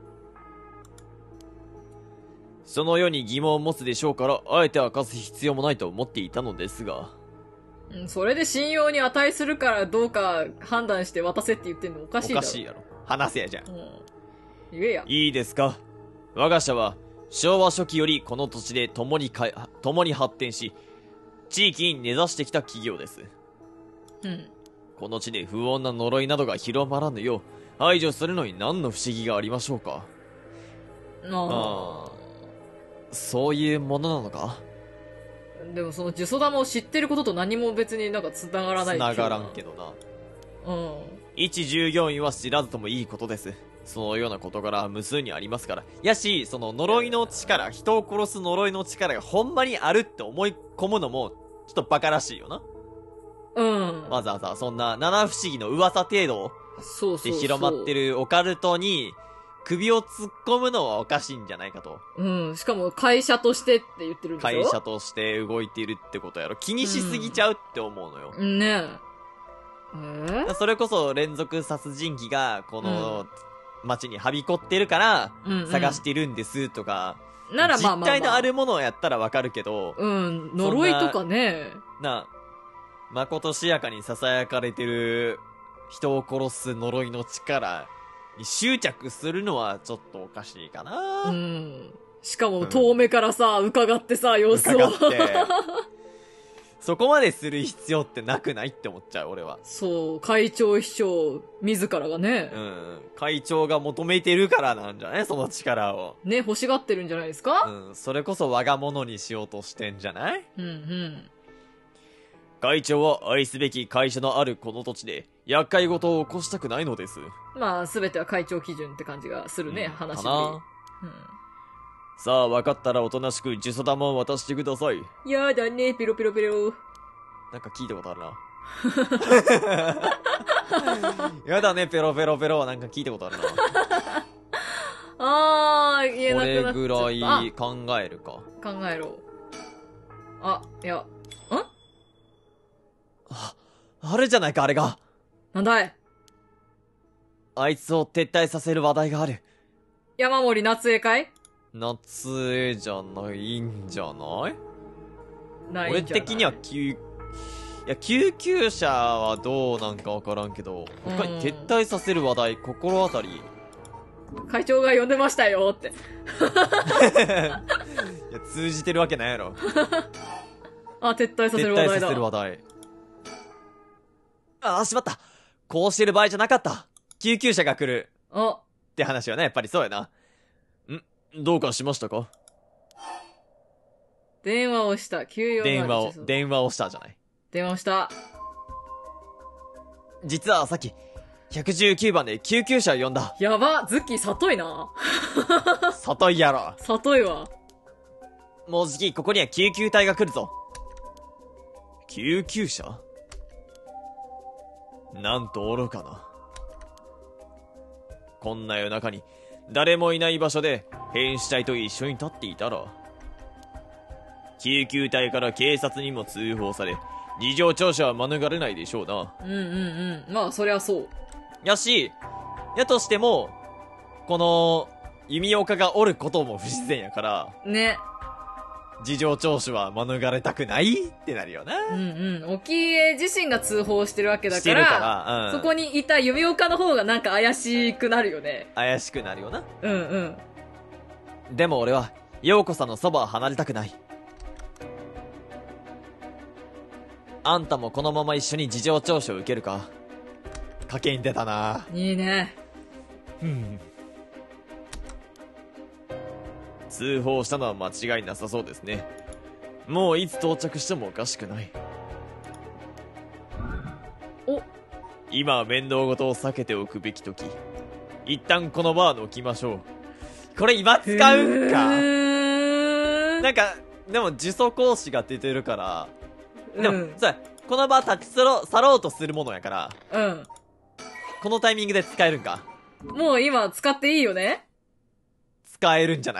そのように疑問を持つでしょうから、あえて明かす必要もないと思っていたのですが。 それで信用に値するからどうか判断して渡せって言ってんのおかしいだろ。 おかしいやろ。話せやじゃん。 言えや。 いいですか。我が社は、昭和初期よりこの土地で共に発展し、地域に根ざしてきた企業です。この地で不穏な呪いなどが広まらぬよう、排除するのに何の不思議がありましょうか。そういうものなのか。 でもその呪詛玉を知ってることと何も別になんか繋がらない。 繋がらんけどな。一従業員は知らずともいいことです。そのような事柄無数にありますから。やし、その呪いの力、人を殺す呪いの力がほんまにあるって思い込むのも、ちょっとバカらしいよな。わざわざそんな七不思議の噂程度で広まってるオカルトに首を突っ込むのはおかしいんじゃないかと。 しかも会社としてって言ってるんでしょ。 会社として動いているってことやろ。気にしすぎちゃうって思うのよ。 ねえ。 それこそ連続殺人鬼がこの街にはびこってるから探してるんですとか、 ならまあ実体のあるものをやったらわかるけど、 呪いとかね。 まことしやかに囁かれてる人を殺す呪いの力に執着するのはちょっとおかしいかな。 しかも遠目からさ、伺ってさ、様子を。 伺って。そこまでする必要ってなくないって思っちゃう、俺は。 そう、会長秘書、自らがね。 会長が求めてるからなんじゃないその力を。 ね、欲しがってるんじゃないですか？ それこそ我が物にしようとしてんじゃない？会長は愛すべき会社のあるこの土地で、厄介事を起こしたくないのです。 まあ、すべては会長基準って感じがするね、話ぶり。さあ、分かったらおとなしく呪詛玉を渡してください。 やだね、ペロペロペロ。 なんか聞いたことあるな。やだね、ペロペロペロはなんか聞いたことあるな。 言えなくなっちゃった。 これぐらい考えるか。 考えろ。 あるじゃないか、あれが。 なんだい？ あいつを撤退させる話題がある。 山森夏江かい？ 夏江じゃないんじゃないないんじゃない？ 俺的には救急車はどうなんかわからんけど、他に撤退させる話題、心当たり。 会長が呼んでましたよって。 いや、通じてるわけないやろ。 撤退させる話題だ。 撤退させる話題。しまった。こうしてる場合じゃなかった。救急車が来る。って話はね、やっぱりそうやな。どうかしましたか？ 電話をした。給与が電話をしたじゃない。 電話をした。 実はさっき、119番で救急車を呼んだ。 やば、ズッキー里いな。 里いやろ。 里いわ。 もうじきここには救急隊が来るぞ。救急車？ なんと愚かな。こんな夜中に誰もいない場所で変死体と一緒に立っていたら、救急隊から警察にも通報され、事情聴取は免れないでしょうな。 うんうんうん。まあ、そりゃそう。 やし、やとしても、この、弓岡がおることも不自然やから、 ね。 事情聴取は免れたくないってなるよな。 うんうん。沖江自身が通報してるわけだから、 してるから、 そこにいた弓岡の方がなんか怪しくなるよね。 怪しくなるよな。 うんうん。 でも俺は、陽子さんのそばは離れたくない。あんたもこのまま一緒に事情聴取を受けるか。賭けに出たな。 いいね。 通報したのは間違いなさそうですね。もういつ到着してもおかしくない。 お、 今は面倒事を避けておくべき時。一旦このバーに置きましょう。これ今使うんか。なんか、でも呪詛講師が出てるから、でも、そうや、この場立ち去ろうとするものやから、 うん。 このタイミングで使えるんか。 もう今使っていいよね。 使えるんじゃない。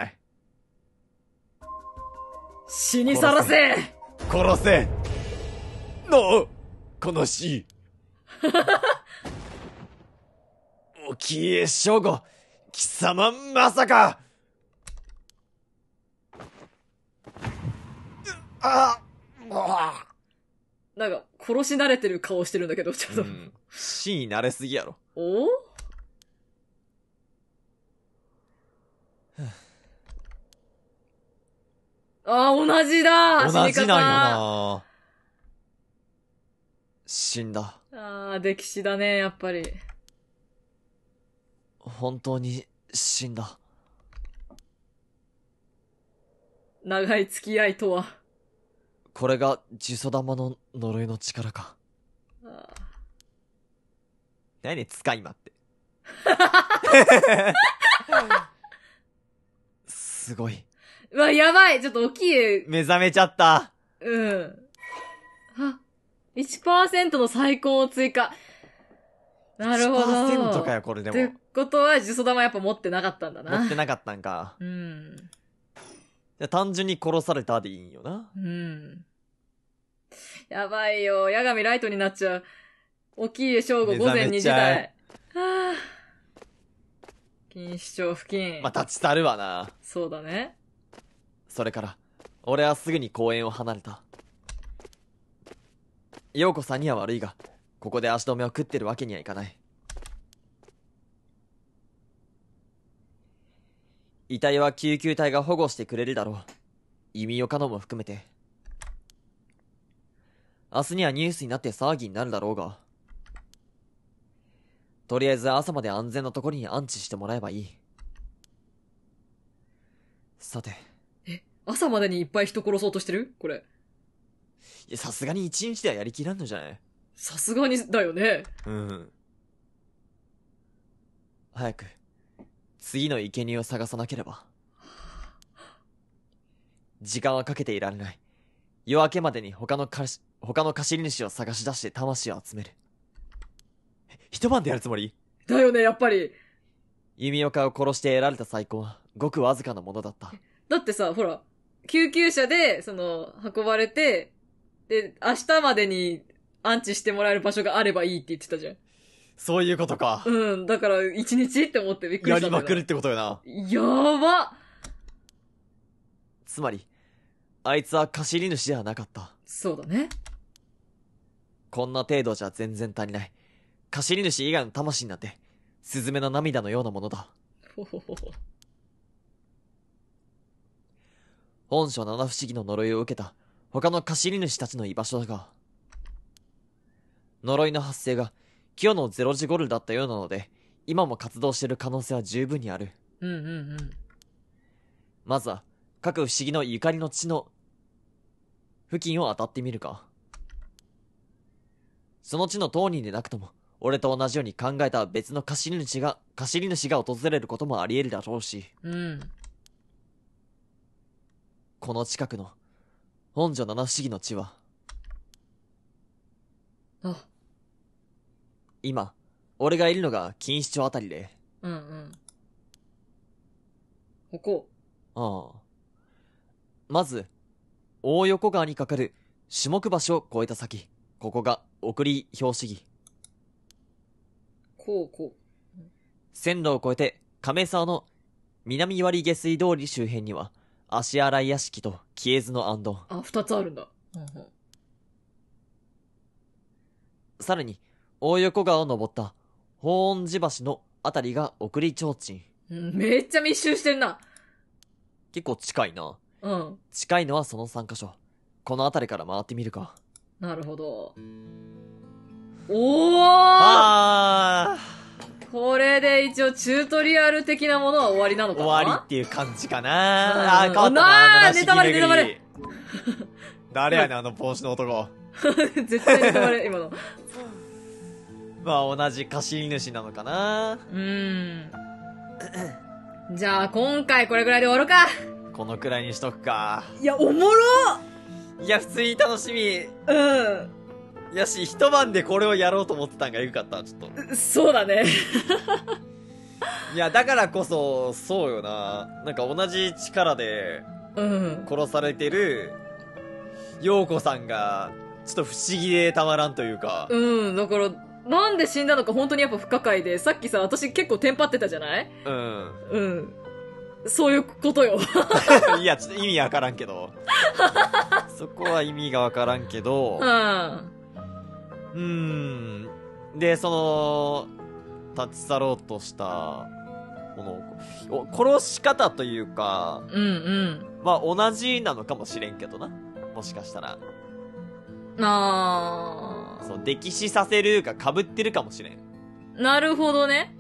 死にさらせ。 殺せの悲しい。沖江正吾、貴様まさか。 なんか、殺し慣れてる顔してるんだけど、ちょっと。 死に慣れすぎやろ。 お同じだ。 同じなんよな。死んだ。 溺死だね、やっぱり。 本当に死んだ。 長い付き合いとは。 これが呪詛玉の呪いの力か。何ね、使い魔って。すごい。 うわ、やばい。ちょっと大きい。 目覚めちゃった。 うん。あ、1% の再婚を追加。なるほど。 1% かよ、これでも。 ってことは、呪詛玉やっぱ持ってなかったんだな。 持ってなかったんか。 うん。 じゃ単純に殺されたでいいんよな。 うん。やばいよ。八神ライトになっちゃう。沖江正午午前2時台。はぁ。錦糸町付近。 まあ、立ち去るわな。 そうだね。 それから、俺はすぐに公園を離れた。陽子さんには悪いが、ここで足止めを食ってるわけにはいかない。遺体は救急隊が保護してくれるだろう。弓岡のも含めて。明日にはニュースになって騒ぎになるだろうが。とりあえず朝まで安全なところに安置してもらえばいい。さて。 朝までにいっぱい人殺そうとしてるこれ。 いや、さすがに一日ではやりきらんのじゃない？ さすがにだよね。 うん。早く、次の生贄を探さなければ。時間はかけていられない。夜明けまでに他の貸し主を探し出して魂を集める。一晩でやるつもり？ だよね、やっぱり。 弓岡を殺して得られた再婚は、ごくわずかなものだった。 だってさ、ほら、救急車で、運ばれて、で、明日までに安置してもらえる場所があればいいって言ってたじゃん。 そういうことか。 うん、だから、一日って思ってびっくりしたんだやりまくるってことよな。 やば。 つまり、あいつは貸し主ではなかった。 そうだね。 こんな程度じゃ全然足りない。貸し主以外の魂なんて、スズメの涙のようなものだ。本書七不思議の呪いを受けた他の貸し主たちの居場所だが、呪いの発生が今日の0時頃だったようなので、今も活動している可能性は十分にある。 うんうんうん。 まずは各不思議のゆかりの地の付近を当たってみるか。その地の当人でなくとも、俺と同じように考えた別の貸し主が訪れることもあり得るだろうし。 うん。 この近くの本所七不思議の地は、 今、俺がいるのが錦糸町あたりで。 うんうん。ここ。 ああ。まず、大横川に架かる下目橋を越えた先。ここが送り標識。 こう。 線路を越えて亀沢の南割下水通り周辺には足洗屋敷と消えずの暗道。 あ、二つあるんだ。 さらに大横川を登った法恩寺橋のあたりが送り提灯。 めっちゃ密集してんな。 結構近いな。 うん。 近いのはその3カ所。このあたりから回ってみるか。 なるほど。おーあこれで一応チュートリアル的なものは終わりなのかな。 終わりっていう感じかな。変わったなネタバレネタバレ。 誰やねん、あの帽子の男。 絶対ネタバレ、今の。 まあ同じ貸し主なのかな。 じゃあ今回これぐらいで終わるか。 このくらいにしとくか。 いや、おもろ。 いや、普通に楽しみ。 うん。 やし、一晩でこれをやろうと思ってたんがエグかった、ちょっと。 そうだね。 いや、だからこそ、そうよな。なんか同じ力で、殺されてる、陽子さんが、ちょっと不思議でたまらんというか。 だから、なんで死んだのか本当にやっぱ不可解で、さっきさ、私結構テンパってたじゃない？そういうことよ。 いや、ちょっと意味わからんけど。そこは意味がわからんけど。で、その、立ち去ろうとした、この、殺し方というか、まあ同じなのかもしれんけどな。もしかしたら。そう、溺死させるが被ってるかもしれん。なるほどね。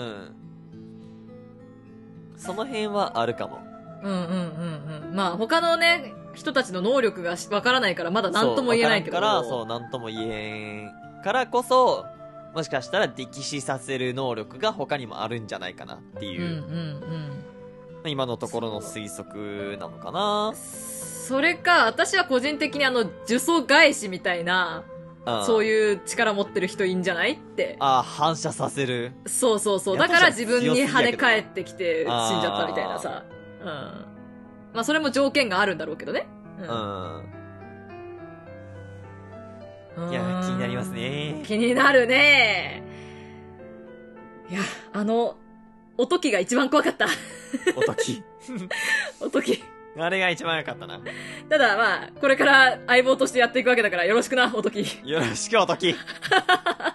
その辺はあるかも。 まあ他のね、人たちの能力がわからないからまだ何とも言えないけど。 何とも言えんからこそ、もしかしたら溺死させる能力が他にもあるんじゃないかなっていう。今のところの推測なのかな。 それか、私は個人的に呪詛返しみたいな、そういう力持ってる人いいんじゃないって。 反射させる。 そう。だから自分に跳ね返ってきて死んじゃったみたいなさ。まあそれも条件があるんだろうけどね。 いや、気になりますね。 気になるね。いや、おときが一番怖かった。 おとき。 おとき。 あれが一番良かったな。 ただまあ、これから相棒としてやっていくわけだからよろしくな、おとき。 よろしく、おとき。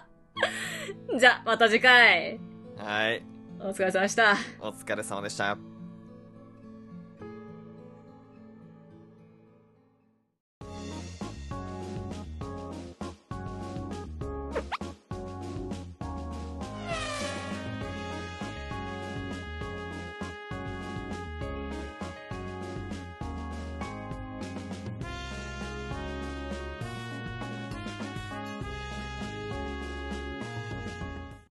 じゃ、また次回。 はい。 お疲れ様でした。 お疲れ様でした。